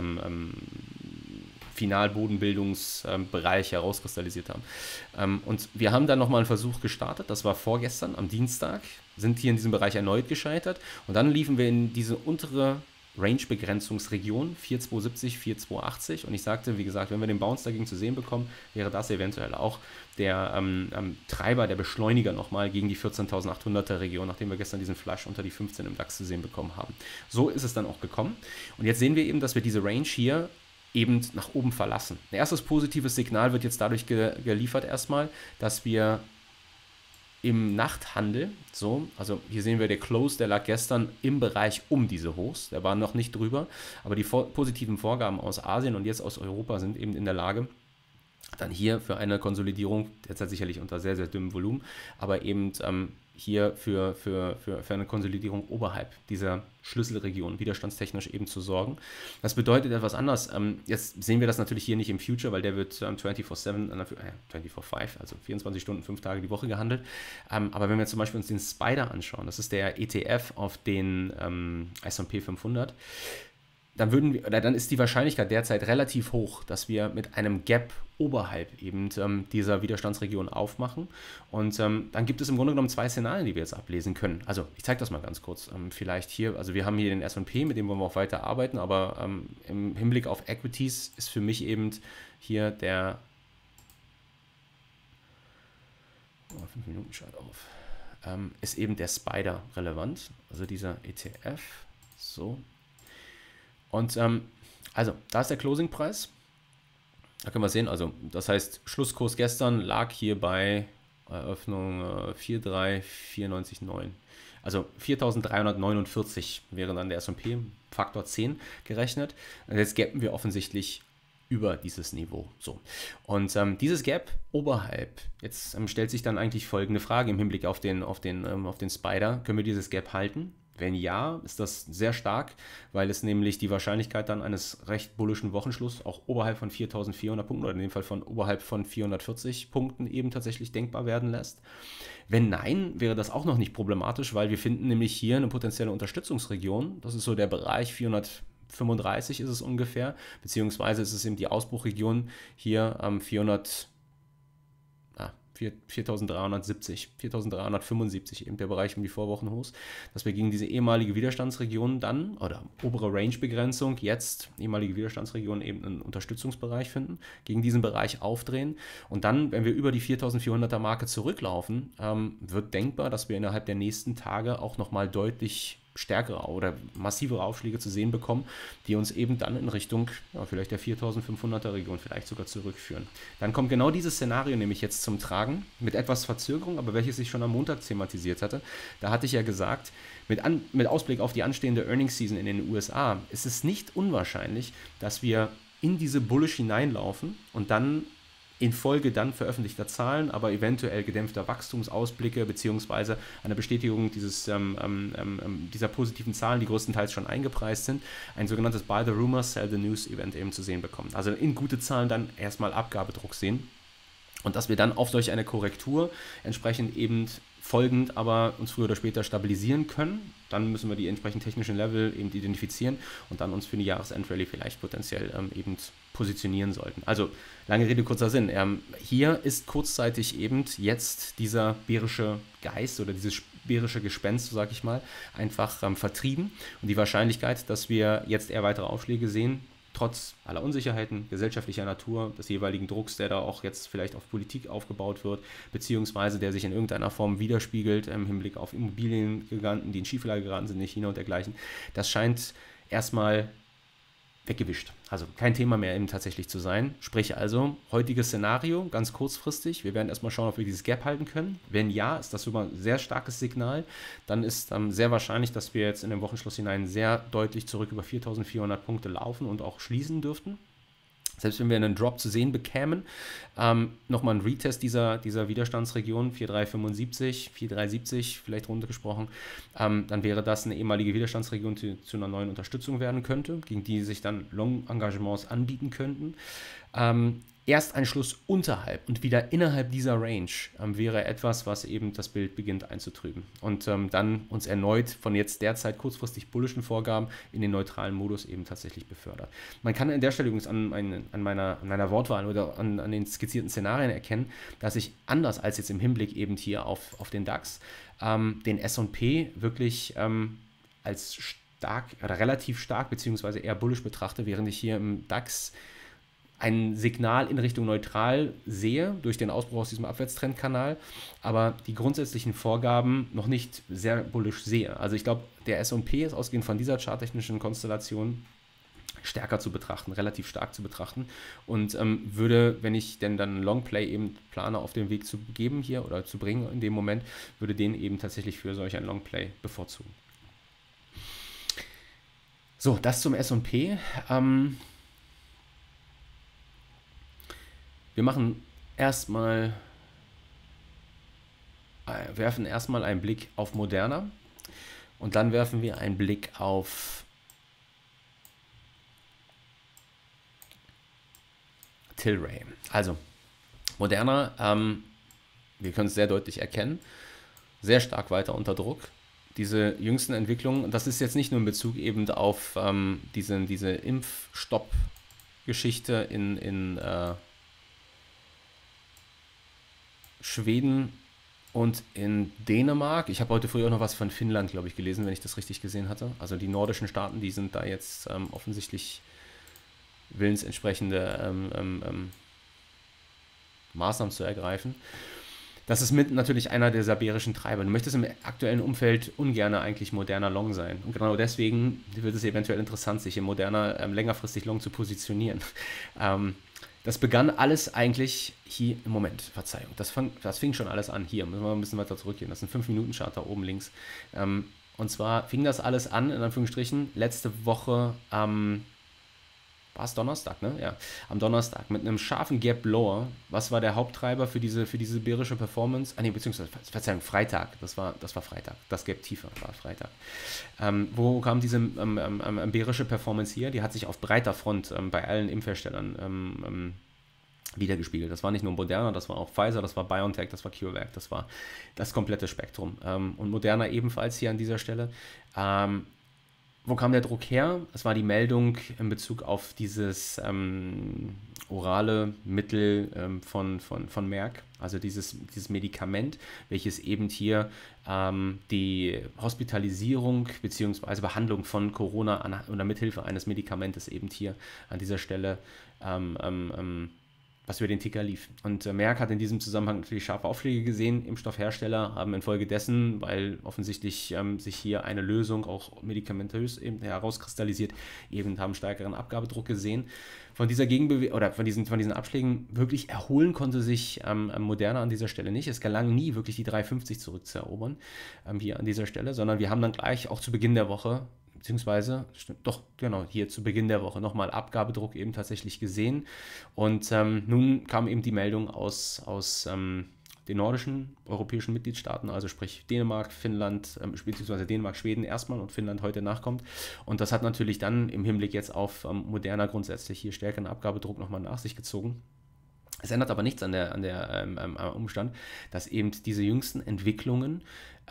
[SPEAKER 1] Finalbodenbildungsbereich herauskristallisiert haben. Und wir haben dann nochmal einen Versuch gestartet, das war vorgestern am Dienstag, sind hier in diesem Bereich erneut gescheitert und dann liefen wir in diese untere Range-Begrenzungsregion 4,270, 4,280 und ich sagte, wie gesagt, wenn wir den Bounce dagegen zu sehen bekommen, wäre das eventuell auch der Treiber, der Beschleuniger nochmal gegen die 14.800er Region, nachdem wir gestern diesen Flush unter die 15 im DAX zu sehen bekommen haben. So ist es dann auch gekommen und jetzt sehen wir eben, dass wir diese Range hier eben nach oben verlassen. Ein erstes positives Signal wird jetzt dadurch geliefert erstmal, dass wir im Nachthandel, also hier sehen wir der Close, der lag gestern im Bereich um diese Hochs, der war noch nicht drüber, aber die positiven Vorgaben aus Asien und jetzt aus Europa sind eben in der Lage, dann hier für eine Konsolidierung, derzeit sicherlich unter sehr, sehr dünnem Volumen, aber eben hier für eine Konsolidierung oberhalb dieser Schlüsselregion widerstandstechnisch eben zu sorgen. Das bedeutet etwas anderes. Jetzt sehen wir das natürlich hier nicht im Future, weil der wird 24/7, 24/5, also 24 Stunden, 5 Tage die Woche gehandelt. Aber wenn wir zum Beispiel uns den Spider anschauen, das ist der ETF auf den S&P 500, dann ist die Wahrscheinlichkeit derzeit relativ hoch, dass wir mit einem Gap oberhalb eben dieser Widerstandsregion aufmachen. Und dann gibt es im Grunde genommen 2 Szenarien, die wir jetzt ablesen können. Also ich zeige das mal ganz kurz. Vielleicht hier, also wir haben hier den S&P, mit dem wollen wir auch weiter arbeiten, aber im Hinblick auf Equities ist für mich eben hier der 5 Minuten Chart auf, ist eben der Spider relevant, also dieser ETF. So. Und also, da ist der Closing-Preis. Da können wir sehen, also das heißt, Schlusskurs gestern lag hier bei Eröffnung 4,394,9. Also 4.349 wäre dann der S&P Faktor 10 gerechnet. Und jetzt gappen wir offensichtlich über dieses Niveau. So. Und dieses Gap oberhalb, jetzt stellt sich dann eigentlich folgende Frage im Hinblick auf den Spider. Können wir dieses Gap halten? Wenn ja, ist das sehr stark, weil es nämlich die Wahrscheinlichkeit dann eines recht bullischen Wochenschlusses auch oberhalb von 4.400 Punkten oder in dem Fall von oberhalb von 440 Punkten eben tatsächlich denkbar werden lässt. Wenn nein, wäre das auch noch nicht problematisch, weil wir finden nämlich hier eine potenzielle Unterstützungsregion. Das ist so der Bereich 435 ist es ungefähr, beziehungsweise ist es eben die Ausbruchregion hier 4370, 4375 eben der Bereich um die Vorwochenhochs, dass wir gegen diese ehemalige Widerstandsregion dann, oder obere Range-Begrenzung, jetzt ehemalige Widerstandsregion eben einen Unterstützungsbereich finden, gegen diesen Bereich aufdrehen und dann, wenn wir über die 4400er Marke zurücklaufen, wird denkbar, dass wir innerhalb der nächsten Tage auch nochmal deutlich stärkere oder massivere Aufschläge zu sehen bekommen, die uns eben dann in Richtung vielleicht der 4500er Region vielleicht sogar zurückführen. Dann kommt genau dieses Szenario nämlich jetzt zum Tragen, mit etwas Verzögerung, aber welches ich schon am Montag thematisiert hatte. Da hatte ich ja gesagt, mit Ausblick auf die anstehende Earnings Season in den USA ist es nicht unwahrscheinlich, dass wir in diese Bullish hineinlaufen und dann in Folge dann veröffentlichter Zahlen, aber eventuell gedämpfter Wachstumsausblicke beziehungsweise eine Bestätigung dieser positiven Zahlen, die größtenteils schon eingepreist sind, ein sogenanntes Buy the Rumor, Sell the News Event eben zu sehen bekommen. Also in gute Zahlen dann erstmal Abgabedruck sehen und dass wir dann auf solch eine Korrektur entsprechend eben folgend aber uns früher oder später stabilisieren können. Dann müssen wir die entsprechend technischen Level eben identifizieren und dann uns für eine Jahresendrallye vielleicht potenziell eben positionieren sollten. Also lange Rede, kurzer Sinn. Hier ist kurzzeitig eben jetzt dieser bärische Geist oder dieses bärische Gespenst, so sage ich mal, einfach vertrieben. Und die Wahrscheinlichkeit, dass wir jetzt eher weitere Aufschläge sehen, trotz aller Unsicherheiten gesellschaftlicher Natur, des jeweiligen Drucks, der da auch jetzt vielleicht auf Politik aufgebaut wird, beziehungsweise der sich in irgendeiner Form widerspiegelt im Hinblick auf Immobiliengiganten, die in Schieflage geraten sind in China und dergleichen, das scheint erstmal weggewischt. Also kein Thema mehr eben tatsächlich zu sein. Sprich also, heutiges Szenario, ganz kurzfristig. Wir werden erstmal schauen, ob wir dieses Gap halten können. Wenn ja, ist das sogar ein sehr starkes Signal. Dann ist sehr wahrscheinlich, dass wir jetzt in den Wochenschluss hinein sehr deutlich zurück über 4400 Punkte laufen und auch schließen dürften. Selbst wenn wir einen Drop zu sehen bekämen, nochmal ein Retest dieser Widerstandsregion, 4375, 4370 vielleicht runtergesprochen, dann wäre das eine ehemalige Widerstandsregion, die zu einer neuen Unterstützung werden könnte, gegen die sich dann Long-Engagements anbieten könnten. Erst ein Schluss unterhalb und wieder innerhalb dieser Range wäre etwas, was eben das Bild beginnt einzutrüben und dann uns erneut von jetzt derzeit kurzfristig bullischen Vorgaben in den neutralen Modus eben tatsächlich befördert. Man kann an der Stelle übrigens an meiner Wortwahl oder an den skizzierten Szenarien erkennen, dass ich anders als jetzt im Hinblick eben hier auf den DAX den S&P wirklich als stark oder relativ stark beziehungsweise eher bullisch betrachte, während ich hier im DAX ein Signal in Richtung neutral sehe, durch den Ausbruch aus diesem Abwärtstrendkanal, aber die grundsätzlichen Vorgaben noch nicht sehr bullisch sehe. Also ich glaube, der S&P ist ausgehend von dieser charttechnischen Konstellation stärker zu betrachten, relativ stark zu betrachten und würde, wenn ich denn dann einen Longplay eben plane, auf den Weg zu geben hier oder zu bringen in dem Moment, würde den eben tatsächlich für solch ein Longplay bevorzugen. So, das zum S&P. Wir werfen erstmal einen Blick auf Moderna und dann werfen wir einen Blick auf Tilray. Also Moderna, wir können es sehr deutlich erkennen, sehr stark weiter unter Druck. Diese jüngsten Entwicklungen, das ist jetzt nicht nur in Bezug eben auf diese Impfstopp-Geschichte in Schweden und in Dänemark. Ich habe heute früh auch noch was von Finnland, glaube ich, gelesen, wenn ich das richtig gesehen hatte. Also die nordischen Staaten, die sind da jetzt offensichtlich willens, entsprechende Maßnahmen zu ergreifen. Das ist mit natürlich einer der sabärischen Treiber. Du möchtest im aktuellen Umfeld ungern eigentlich Moderna Long sein. Und genau deswegen wird es eventuell interessant, sich in Moderna längerfristig Long zu positionieren. Das begann alles eigentlich hier im Moment. Verzeihung, das fing schon alles an. Hier, müssen wir ein bisschen weiter zurückgehen. Das ist ein 5-Minuten-Chart da oben links. Und zwar fing das alles an, in Anführungsstrichen, letzte Woche war es Donnerstag, ne? Ja, am Donnerstag mit einem scharfen Gap Lower. Was war der Haupttreiber für diese bärische Performance? Beziehungsweise, Verzeihung, Freitag. Das war Freitag. Das Gap tiefer war Freitag. Wo kam diese bärische Performance hier? Die hat sich auf breiter Front bei allen Impfherstellern wiedergespiegelt. Das war nicht nur Moderna, das war auch Pfizer, das war BioNTech, das war CureVac, das war das komplette Spektrum. Und Moderna ebenfalls hier an dieser Stelle. Wo kam der Druck her? Es war die Meldung in Bezug auf dieses orale Mittel von Merck, also dieses Medikament, welches eben hier die Hospitalisierung bzw. Behandlung von Corona oder mithilfe eines Medikamentes eben hier an dieser Stelle was über den Ticker lief. Und Merck hat in diesem Zusammenhang natürlich scharfe Aufschläge gesehen. Impfstoffhersteller haben infolgedessen, weil offensichtlich sich hier eine Lösung auch medikamentös eben herauskristallisiert, eben haben stärkeren Abgabedruck gesehen. Von dieser Gegenbewegung oder von diesen Abschlägen wirklich erholen konnte sich Moderna an dieser Stelle nicht. Es gelang nie wirklich die 3,50 zurückzuerobern hier an dieser Stelle, sondern wir haben dann gleich auch zu Beginn der Woche beziehungsweise, doch, genau, hier zu Beginn der Woche nochmal Abgabedruck eben tatsächlich gesehen. Und nun kam eben die Meldung aus den nordischen europäischen Mitgliedstaaten, also sprich Dänemark, Finnland, beziehungsweise Dänemark, Schweden erstmal und Finnland heute nachkommt. Und das hat natürlich dann im Hinblick jetzt auf Moderna grundsätzlich hier stärkeren Abgabedruck nochmal nach sich gezogen. Es ändert aber nichts an der Umstand, dass eben diese jüngsten Entwicklungen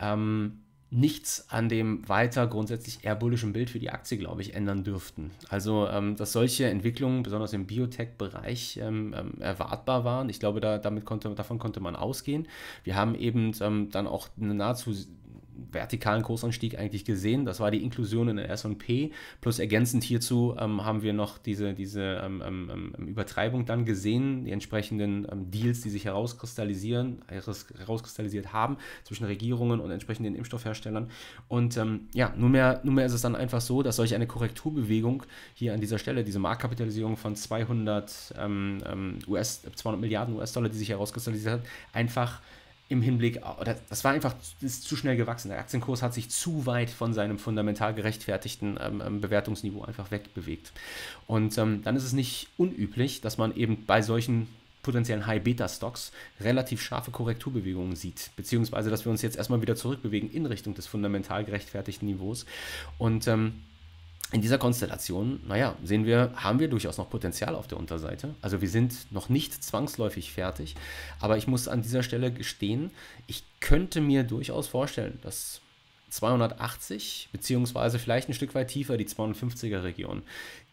[SPEAKER 1] nichts an dem weiter grundsätzlich eher bullischen Bild für die Aktie, glaube ich, ändern dürften. Also, dass solche Entwicklungen, besonders im Biotech-Bereich, erwartbar waren. Ich glaube, davon konnte man ausgehen. Wir haben eben dann auch eine nahezu vertikalen Kursanstieg eigentlich gesehen. Das war die Inklusion in der S&P. Plus ergänzend hierzu haben wir noch diese Übertreibung dann gesehen, die entsprechenden Deals, die sich herauskristallisiert haben zwischen Regierungen und entsprechenden Impfstoffherstellern. Und nunmehr ist es dann einfach so, dass solch eine Korrekturbewegung hier an dieser Stelle, diese Marktkapitalisierung von 200 Milliarden US-Dollar, die sich herauskristallisiert hat, einfach im Hinblick, das war einfach ist zu schnell gewachsen. Der Aktienkurs hat sich zu weit von seinem fundamental gerechtfertigten Bewertungsniveau einfach wegbewegt. Und dann ist es nicht unüblich, dass man eben bei solchen potenziellen High-Beta-Stocks relativ scharfe Korrekturbewegungen sieht, beziehungsweise dass wir uns jetzt erstmal wieder zurückbewegen in Richtung des fundamental gerechtfertigten Niveaus. Und in dieser Konstellation, haben wir durchaus noch Potenzial auf der Unterseite. Also wir sind noch nicht zwangsläufig fertig, aber ich muss an dieser Stelle gestehen, ich könnte mir durchaus vorstellen, dass 280 beziehungsweise vielleicht ein Stück weit tiefer die 250er Region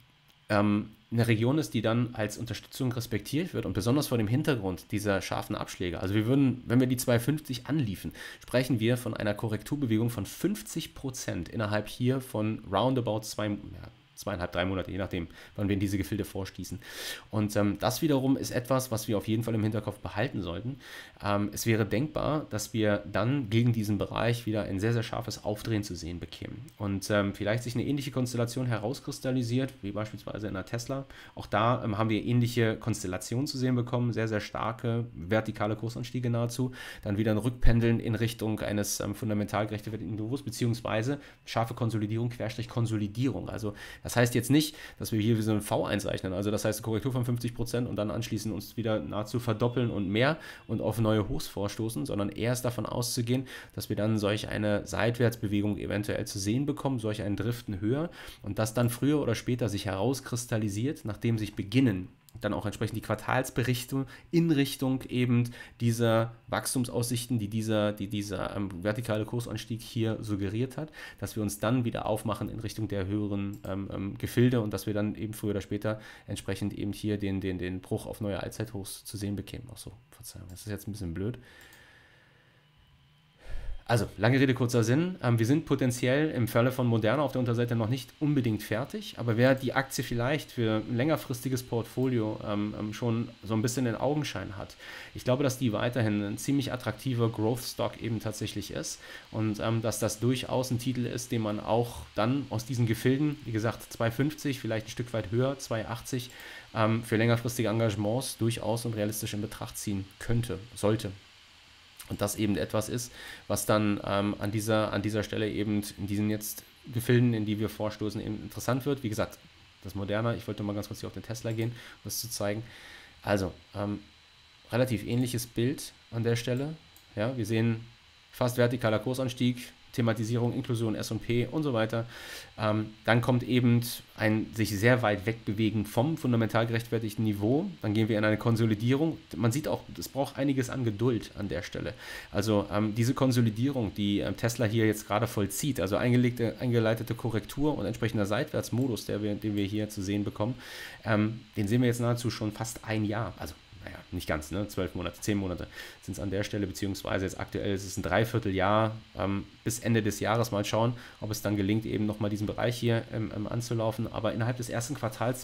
[SPEAKER 1] eine Region ist, die dann als Unterstützung respektiert wird und besonders vor dem Hintergrund dieser scharfen Abschläge. Also wir würden, wenn wir die 250 anliefen, sprechen wir von einer Korrekturbewegung von 50% innerhalb hier von roundabout 2,5, 3 Monate, je nachdem, wann wir in diese Gefilde vorstießen. Und das wiederum ist etwas, was wir auf jeden Fall im Hinterkopf behalten sollten. Es wäre denkbar, dass wir dann gegen diesen Bereich wieder ein sehr, sehr scharfes Aufdrehen zu sehen bekämen. Und vielleicht sich eine ähnliche Konstellation herauskristallisiert, wie beispielsweise in der Tesla. Auch da haben wir ähnliche Konstellationen zu sehen bekommen, sehr, sehr starke vertikale Kursanstiege nahezu, dann wieder ein Rückpendeln in Richtung eines fundamental gerechtfertigten Niveaus, beziehungsweise scharfe Konsolidierung, Konsolidierung. Also das heißt jetzt nicht, dass wir hier wie so ein V einzeichnen, also das heißt Korrektur von 50% und dann anschließend uns wieder nahezu verdoppeln und mehr und auf neue Hochs vorstoßen, sondern eher ist davon auszugehen, dass wir dann solch eine Seitwärtsbewegung eventuell zu sehen bekommen, solch ein Driften höher und das dann früher oder später sich herauskristallisiert, nachdem sich beginnen dann auch entsprechend die Quartalsberichte in Richtung eben dieser Wachstumsaussichten, die dieser vertikale Kursanstieg hier suggeriert hat, dass wir uns dann wieder aufmachen in Richtung der höheren Gefilde und dass wir dann eben früher oder später entsprechend eben hier den Bruch auf neue Allzeithochs zu sehen bekämen. Ach so, Verzeihung, das ist jetzt ein bisschen blöd. Also, lange Rede, kurzer Sinn. Wir sind potenziell im Falle von Moderna auf der Unterseite noch nicht unbedingt fertig, aber wer die Aktie vielleicht für ein längerfristiges Portfolio schon so ein bisschen in Augenschein hat, ich glaube, dass die weiterhin ein ziemlich attraktiver Growth-Stock eben tatsächlich ist und dass das durchaus ein Titel ist, den man auch dann aus diesen Gefilden, wie gesagt, 2,50, vielleicht ein Stück weit höher, 2,80, für längerfristige Engagements durchaus und realistisch in Betracht ziehen könnte, sollte. Und das eben etwas ist, was dann an dieser Stelle eben in diesen jetzt Gefilden, in die wir vorstoßen, eben interessant wird. Wie gesagt, das Moderna, ich wollte mal ganz kurz hier auf den Tesla gehen, um das zu zeigen. Also, relativ ähnliches Bild an der Stelle. Ja, wir sehen fast vertikaler Kursanstieg, Thematisierung, Inklusion, S&P und so weiter. Dann kommt eben ein sich sehr weit wegbewegen vom fundamental gerechtfertigten Niveau. Dann gehen wir in eine Konsolidierung. Man sieht auch, es braucht einiges an Geduld an der Stelle. Also diese Konsolidierung, die Tesla hier jetzt gerade vollzieht, also eingeleitete Korrektur und entsprechender Seitwärtsmodus, den wir hier zu sehen bekommen, den sehen wir jetzt nahezu schon fast ein Jahr. Also naja, nicht ganz, ne? 12 Monate, 10 Monate sind es an der Stelle, beziehungsweise jetzt aktuell ist es ein Dreivierteljahr bis Ende des Jahres. Mal schauen, ob es dann gelingt, eben nochmal diesen Bereich hier anzulaufen. Aber innerhalb des ersten Quartals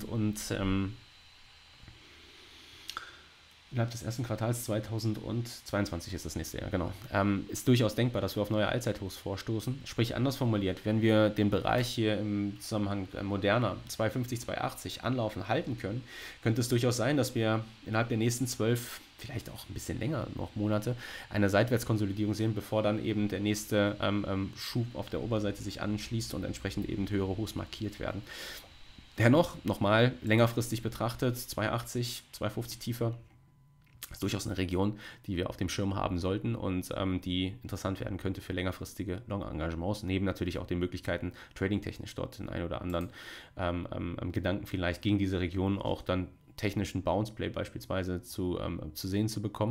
[SPEAKER 1] 2022 ist das nächste Jahr, genau. Ist durchaus denkbar, dass wir auf neue Allzeithochs vorstoßen. Sprich, anders formuliert, wenn wir den Bereich hier im Zusammenhang Moderna 250, 280 anlaufen, halten können, könnte es durchaus sein, dass wir innerhalb der nächsten 12, vielleicht auch ein bisschen länger noch Monate, eine Seitwärtskonsolidierung sehen, bevor dann eben der nächste Schub auf der Oberseite sich anschließt und entsprechend eben höhere Hochs markiert werden. Dennoch, nochmal längerfristig betrachtet, 280, 250 tiefer, ist durchaus eine Region, die wir auf dem Schirm haben sollten und die interessant werden könnte für längerfristige Long-Engagements, neben natürlich auch den Möglichkeiten, trading-technisch dort den einen oder anderen Gedanken vielleicht gegen diese Region auch dann technischen Bounce-Play beispielsweise zu sehen zu bekommen.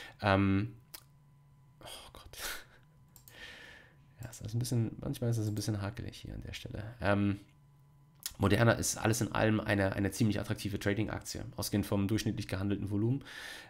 [SPEAKER 1] Oh Gott. Ja, manchmal ist es ein bisschen hakelig hier an der Stelle. Moderna ist alles in allem eine ziemlich attraktive Trading-Aktie, ausgehend vom durchschnittlich gehandelten Volumen,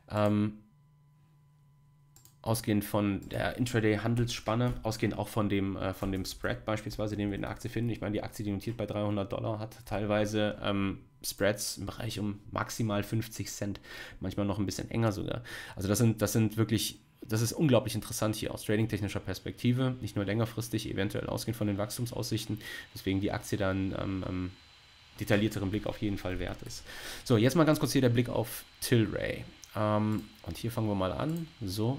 [SPEAKER 1] ausgehend von der Intraday-Handelsspanne, ausgehend auch von dem Spread beispielsweise, den wir in der Aktie finden. Ich meine, die Aktie, die notiert bei $300, hat teilweise Spreads im Bereich um maximal 50 Cent, manchmal noch ein bisschen enger sogar. Also das ist unglaublich interessant hier aus trading-technischer Perspektive, nicht nur längerfristig, eventuell ausgehend von den Wachstumsaussichten, weswegen die Aktie dann detaillierteren Blick auf jeden Fall wert ist. So, jetzt mal ganz kurz hier der Blick auf Tilray. Und hier fangen wir mal an. So.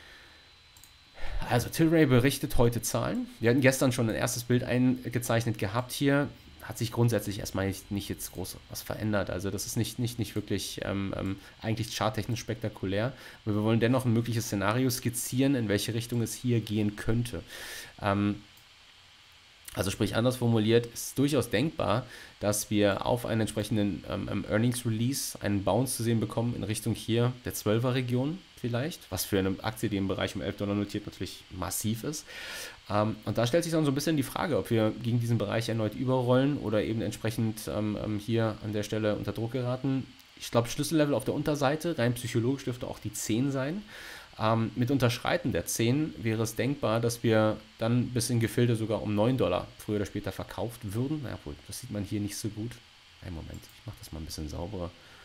[SPEAKER 1] Also Tilray berichtet heute Zahlen. Wir hatten gestern schon ein erstes Bild eingezeichnet gehabt hier. Hat sich grundsätzlich erstmal nicht jetzt groß was verändert. Also das ist nicht wirklich eigentlich charttechnisch spektakulär. Aber wir wollen dennoch ein mögliches Szenario skizzieren, in welche Richtung es hier gehen könnte. Also sprich anders formuliert, ist durchaus denkbar, dass wir auf einen entsprechenden Earnings Release einen Bounce zu sehen bekommen in Richtung hier der 12er Region vielleicht, was für eine Aktie, die im Bereich um $11 notiert, natürlich massiv ist. Und da stellt sich dann so ein bisschen die Frage, ob wir gegen diesen Bereich erneut überrollen oder eben entsprechend hier an der Stelle unter Druck geraten. Ich glaube, Schlüssellevel auf der Unterseite, rein psychologisch dürfte auch die 10 sein. Mit Unterschreiten der 10 wäre es denkbar, dass wir dann bis in Gefilde sogar um $9 früher oder später verkauft würden. Na wohl, das sieht man hier nicht so gut. Einen Moment, ich mache das mal ein bisschen sauberer.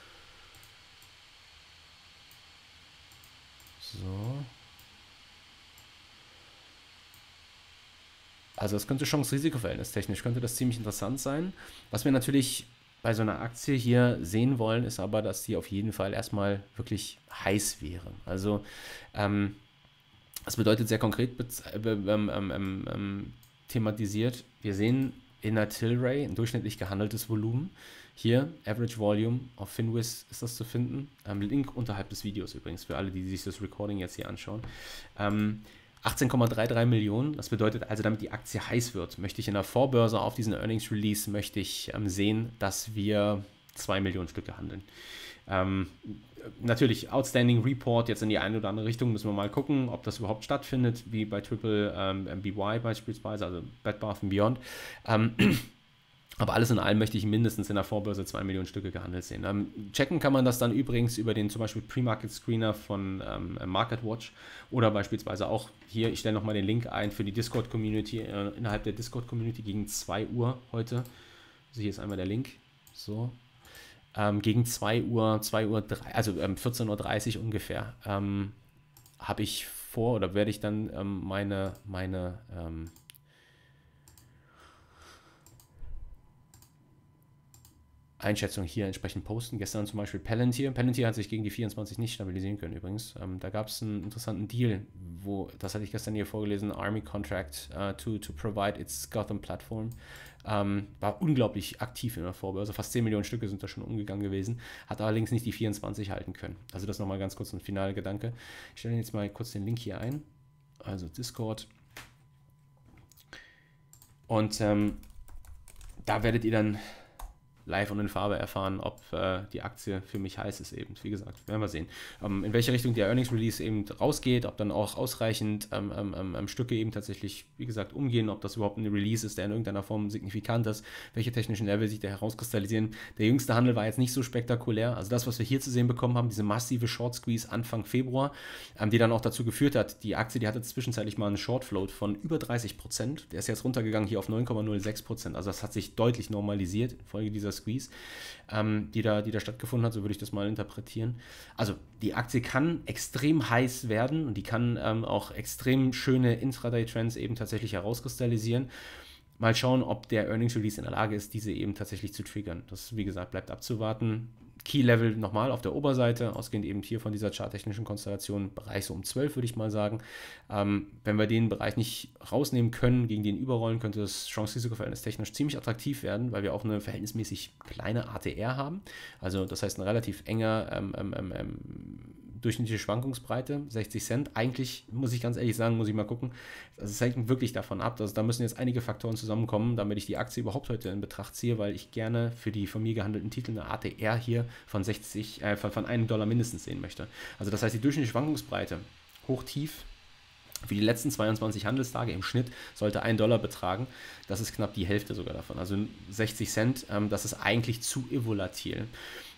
[SPEAKER 1] So. Also das könnte Chance-Risiko-Verhältnis technisch, könnte das ziemlich interessant sein. Was wir natürlich bei so einer Aktie hier sehen wollen, ist aber, dass die auf jeden Fall erstmal wirklich heiß wäre. Also das bedeutet sehr konkret thematisiert, wir sehen in der Tilray ein durchschnittlich gehandeltes Volumen. Hier, Average Volume, auf Finwiz ist das zu finden. Link unterhalb des Videos übrigens, für alle, die sich das Recording jetzt hier anschauen. 18,33 Millionen, das bedeutet also, damit die Aktie heiß wird, möchte ich in der Vorbörse auf diesen Earnings Release möchte ich sehen, dass wir 2 Millionen Stücke handeln. Natürlich Outstanding Report jetzt in die eine oder andere Richtung, müssen wir mal gucken, ob das überhaupt stattfindet, wie bei Triple BY beispielsweise, also Bed Bath & Beyond. Aber alles in allem möchte ich mindestens in der Vorbörse 2 Millionen Stücke gehandelt sehen. Checken kann man das dann übrigens über den zum Beispiel Pre-Market Screener von MarketWatch oder beispielsweise auch hier, ich stelle nochmal den Link ein für die Discord-Community, innerhalb der Discord-Community gegen 2 Uhr heute. Also hier ist einmal der Link. So. Gegen 2 Uhr, also 14:30 Uhr ungefähr, habe ich vor oder werde ich dann meine Einschätzung hier entsprechend posten. Gestern zum Beispiel Palantir. Palantir hat sich gegen die 24 nicht stabilisieren können übrigens. Da gab es einen interessanten Deal, das hatte ich gestern hier vorgelesen, Army Contract to provide its Gotham Platform. War unglaublich aktiv in der Vorbörse. Fast 10 Millionen Stücke sind da schon umgegangen gewesen. Hat allerdings nicht die 24 halten können. Also das nochmal ganz kurz ein finaler Gedanke. Ich stelle jetzt mal kurz den Link hier ein. Also Discord. Und da werdet ihr dann live und in Farbe erfahren, ob die Aktie für mich heiß ist eben. Wie gesagt, werden wir sehen. In welche Richtung der Earnings Release eben rausgeht, ob dann auch ausreichend Stücke eben tatsächlich, wie gesagt, umgehen, ob das überhaupt ein Release ist, der in irgendeiner Form signifikant ist, welche technischen Level sich da herauskristallisieren. Der jüngste Handel war jetzt nicht so spektakulär. Also das, was wir hier zu sehen bekommen haben, diese massive Short Squeeze Anfang Februar, die dann auch dazu geführt hat, die Aktie, die hatte zwischenzeitlich mal einen Short Float von über 30%. Der ist jetzt runtergegangen hier auf 9,06%. Also das hat sich deutlich normalisiert infolge dieser Squeeze, die da stattgefunden hat, so würde ich das mal interpretieren. Also die Aktie kann extrem heiß werden und die kann auch extrem schöne Intraday-Trends eben tatsächlich herauskristallisieren. Mal schauen, ob der Earnings Release in der Lage ist, diese eben tatsächlich zu triggern. Das, wie gesagt, bleibt abzuwarten. Key-Level nochmal auf der Oberseite, ausgehend eben hier von dieser charttechnischen Konstellation, Bereich so um 12, würde ich mal sagen. Wenn wir den Bereich nicht rausnehmen können, gegen den überrollen, könnte das Chance-Risiko-Verhältnis technisch ziemlich attraktiv werden, weil wir auch eine verhältnismäßig kleine ATR haben. Also das heißt, ein relativ enger durchschnittliche Schwankungsbreite, 60 Cent. Eigentlich, muss ich ganz ehrlich sagen, muss ich mal gucken. Also es hängt wirklich davon ab, dass da müssen jetzt einige Faktoren zusammenkommen, damit ich die Aktie überhaupt heute in Betracht ziehe, weil ich gerne für die von mir gehandelten Titel eine ATR hier von von $1 mindestens sehen möchte. Also das heißt, die durchschnittliche Schwankungsbreite hoch-tief für die letzten 22 Handelstage im Schnitt sollte $1 betragen. Das ist knapp die Hälfte sogar davon. Also 60 Cent, das ist eigentlich zu volatil.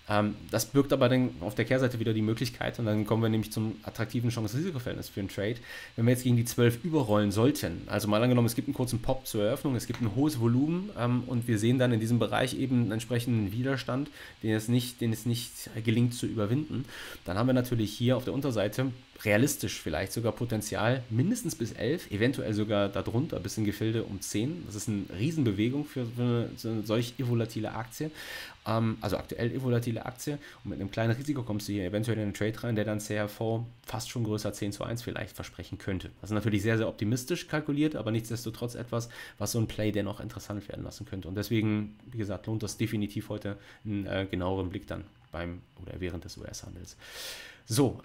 [SPEAKER 1] Das birgt aber dann auf der Kehrseite wieder die Möglichkeit, und dann kommen wir nämlich zum attraktiven Chance-Risiko-Verhältnis für einen Trade, wenn wir jetzt gegen die 12 überrollen sollten. Also mal angenommen, es gibt einen kurzen Pop zur Eröffnung, es gibt ein hohes Volumen und wir sehen dann in diesem Bereich eben einen entsprechenden Widerstand, den es nicht gelingt zu überwinden. Dann haben wir natürlich hier auf der Unterseite realistisch vielleicht sogar Potenzial mindestens bis 11, eventuell sogar darunter bis in Gefilde um 10. Das ist eine Riesenbewegung für eine solch volatile Aktie, also aktuell volatile Aktie, und mit einem kleinen Risiko kommst du hier eventuell in einen Trade rein, der dann CRV fast schon größer 10:1 vielleicht versprechen könnte. Das ist natürlich sehr, sehr optimistisch kalkuliert, aber nichtsdestotrotz etwas, was so ein Play dennoch interessant werden lassen könnte. Und deswegen, wie gesagt, lohnt das definitiv heute einen genaueren Blick dann während des US-Handels. So,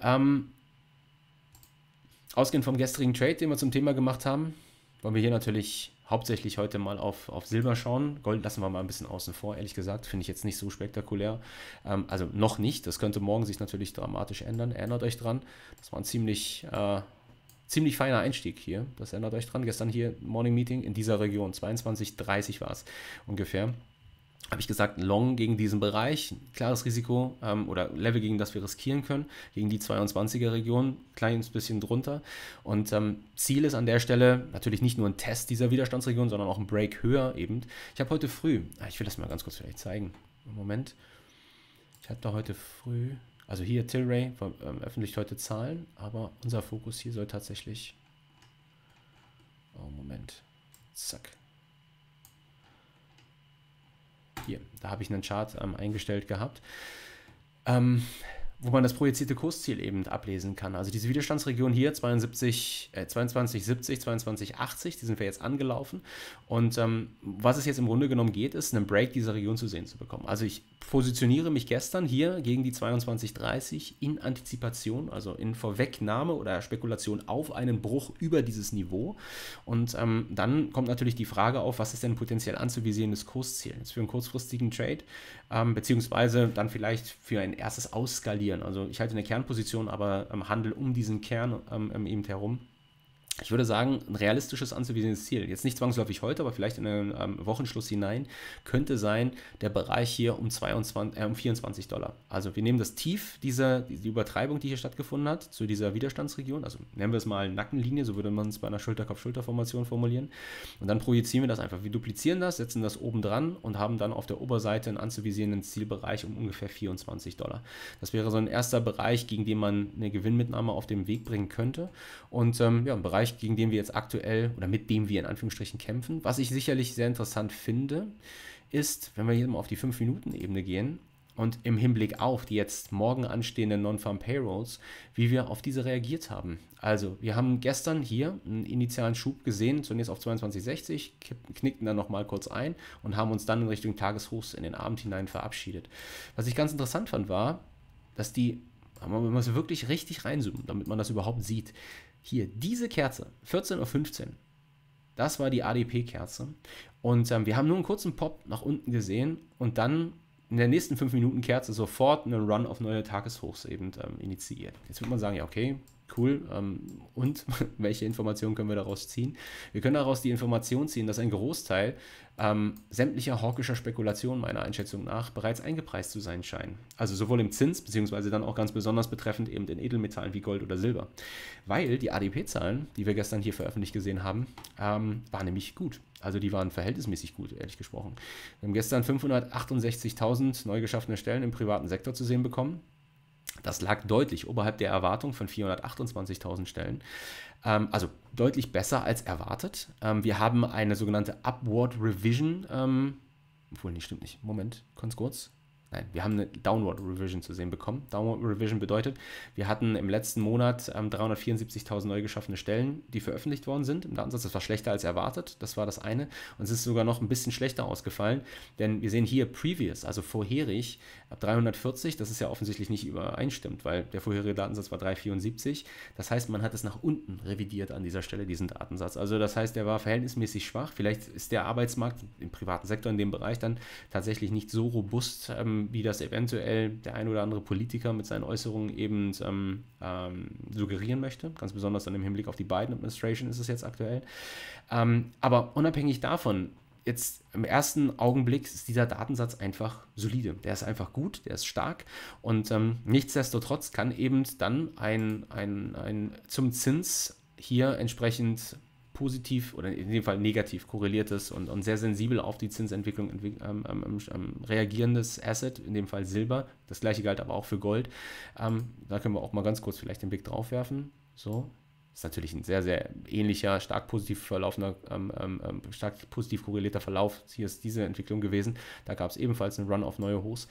[SPEAKER 1] ausgehend vom gestrigen Trade, den wir zum Thema gemacht haben, wollen wir hier natürlich hauptsächlich heute mal auf Silber schauen. Gold lassen wir mal ein bisschen außen vor, ehrlich gesagt. Finde ich jetzt nicht so spektakulär. Also noch nicht. Das könnte morgen sich natürlich dramatisch ändern. Erinnert euch dran. Das war ein ziemlich feiner Einstieg hier. Das erinnert euch dran. Gestern hier Morning Meeting in dieser Region. 22,30 war es ungefähr. Habe ich gesagt, Long gegen diesen Bereich, klares Risiko oder Level, gegen das wir riskieren können, gegen die 22er-Region, kleines bisschen drunter. Und Ziel ist an der Stelle natürlich nicht nur ein Test dieser Widerstandsregion, sondern auch ein Break höher eben. Ich habe heute früh, ich will das mal ganz kurz vielleicht zeigen, Moment, ich hatte heute früh, also hier Tilray veröffentlicht heute Zahlen, aber unser Fokus hier soll tatsächlich, Moment, zack. Hier, da habe ich einen Chart eingestellt gehabt, wo man das projizierte Kursziel eben ablesen kann. Also diese Widerstandsregion hier, 22,70, 22,80, die sind wir jetzt angelaufen. Und was es jetzt im Grunde genommen geht, ist, einen Break dieser Region zu sehen zu bekommen. Also ich positioniere mich gestern hier gegen die 22,30 in Antizipation, also in Vorwegnahme oder Spekulation auf einen Bruch über dieses Niveau. Und dann kommt natürlich die Frage auf, was ist denn potenziell anzuvisierendes Kursziel? Jetzt für einen kurzfristigen Trade, beziehungsweise dann vielleicht für ein erstes Ausskalieren. Also ich halte eine Kernposition, aber Handel um diesen Kern eben herum. Ich würde sagen, ein realistisches anzuwiesendes Ziel, jetzt nicht zwangsläufig heute, aber vielleicht in einen Wochenschluss hinein, könnte sein der Bereich hier um $24. Also wir nehmen das Tief, die Übertreibung, die hier stattgefunden hat, zu dieser Widerstandsregion, also nennen wir es mal Nackenlinie, so würde man es bei einer Schulter-Kopf-Schulter-Formation formulieren, und dann projizieren wir das einfach. Wir duplizieren das, setzen das oben dran und haben dann auf der Oberseite einen anzuvisierenden Zielbereich um ungefähr $24. Das wäre so ein erster Bereich, gegen den man eine Gewinnmitnahme auf den Weg bringen könnte, und ein Bereich, gegen den wir jetzt aktuell oder mit dem wir in Anführungsstrichen kämpfen. Was ich sicherlich sehr interessant finde, ist, wenn wir hier mal auf die 5-Minuten-Ebene gehen und im Hinblick auf die jetzt morgen anstehenden Non-Farm Payrolls, wie wir auf diese reagiert haben. Also wir haben gestern hier einen initialen Schub gesehen, zunächst auf 22,60, knickten dann nochmal kurz ein und haben uns dann in Richtung Tageshochs in den Abend hinein verabschiedet. Was ich ganz interessant fand, war, dass wenn man so wirklich richtig reinzoomt, damit man das überhaupt sieht, hier, diese Kerze, 14:15 Uhr, Das war die ADP-Kerze. Und wir haben nur einen kurzen Pop nach unten gesehen und dann in der nächsten 5 Minuten Kerze sofort einen Run auf neue Tageshochs eben initiiert. Jetzt wird man sagen, ja okay, cool, und welche Informationen können wir daraus ziehen? Wir können daraus die Information ziehen, dass ein Großteil sämtlicher hawkischer Spekulationen meiner Einschätzung nach bereits eingepreist zu sein scheinen. Also sowohl im Zins, beziehungsweise dann auch ganz besonders betreffend eben den Edelmetallen wie Gold oder Silber. Weil die ADP-Zahlen, die wir gestern hier veröffentlicht gesehen haben, waren nämlich gut. Also die waren verhältnismäßig gut, ehrlich gesprochen. Wir haben gestern 568.000 neu geschaffene Stellen im privaten Sektor zu sehen bekommen. Das lag deutlich oberhalb der Erwartung von 428.000 Stellen. Also deutlich besser als erwartet. Wir haben eine sogenannte Upward Revision. Obwohl, nee, stimmt nicht. Moment, ganz kurz. Nein, wir haben eine Downward Revision zu sehen bekommen. Downward Revision bedeutet, wir hatten im letzten Monat 374.000 neu geschaffene Stellen, die veröffentlicht worden sind im Datensatz. Das war schlechter als erwartet, das war das eine. Und es ist sogar noch ein bisschen schlechter ausgefallen, denn wir sehen hier Previous, also vorherig, ab 340, das ist ja offensichtlich nicht übereinstimmt, weil der vorherige Datensatz war 374. Das heißt, man hat es nach unten revidiert an dieser Stelle, diesen Datensatz. Also das heißt, der war verhältnismäßig schwach. Vielleicht ist der Arbeitsmarkt im privaten Sektor in dem Bereich dann tatsächlich nicht so robust, wie das eventuell der ein oder andere Politiker mit seinen Äußerungen eben suggerieren möchte. Ganz besonders dann im Hinblick auf die Biden-Administration ist es jetzt aktuell. Aber unabhängig davon, jetzt im ersten Augenblick ist dieser Datensatz einfach solide. Der ist einfach gut, der ist stark und nichtsdestotrotz kann eben dann ein zum Zins hier entsprechend positiv oder in dem Fall negativ korreliertes und sehr sensibel auf die Zinsentwicklung reagierendes Asset, in dem Fall Silber. Das gleiche galt aber auch für Gold. Da können wir auch mal ganz kurz vielleicht den Blick drauf werfen. So. Das ist natürlich ein sehr, sehr ähnlicher, stark positiv verlaufender, stark positiv korrelierter Verlauf. Hier ist diese Entwicklung gewesen. Da gab es ebenfalls einen Run auf neue Hochs.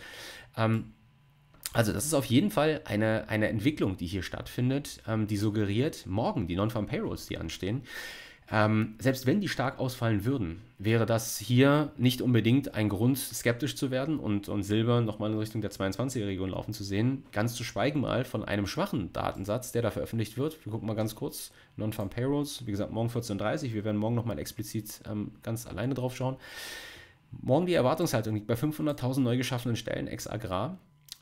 [SPEAKER 1] Also das ist auf jeden Fall eine Entwicklung, die hier stattfindet, die suggeriert, morgen die Non-Farm Payrolls, die anstehen, selbst wenn die stark ausfallen würden, wäre das hier nicht unbedingt ein Grund, skeptisch zu werden und Silber nochmal in Richtung der 22er-Region laufen zu sehen. Ganz zu schweigen mal von einem schwachen Datensatz, der da veröffentlicht wird. Wir gucken mal ganz kurz. Non-Farm Payrolls, wie gesagt, morgen 14:30 Uhr. Wir werden morgen nochmal explizit ganz alleine drauf schauen. Morgen die Erwartungshaltung liegt bei 500.000 neu geschaffenen Stellen ex-Agrar.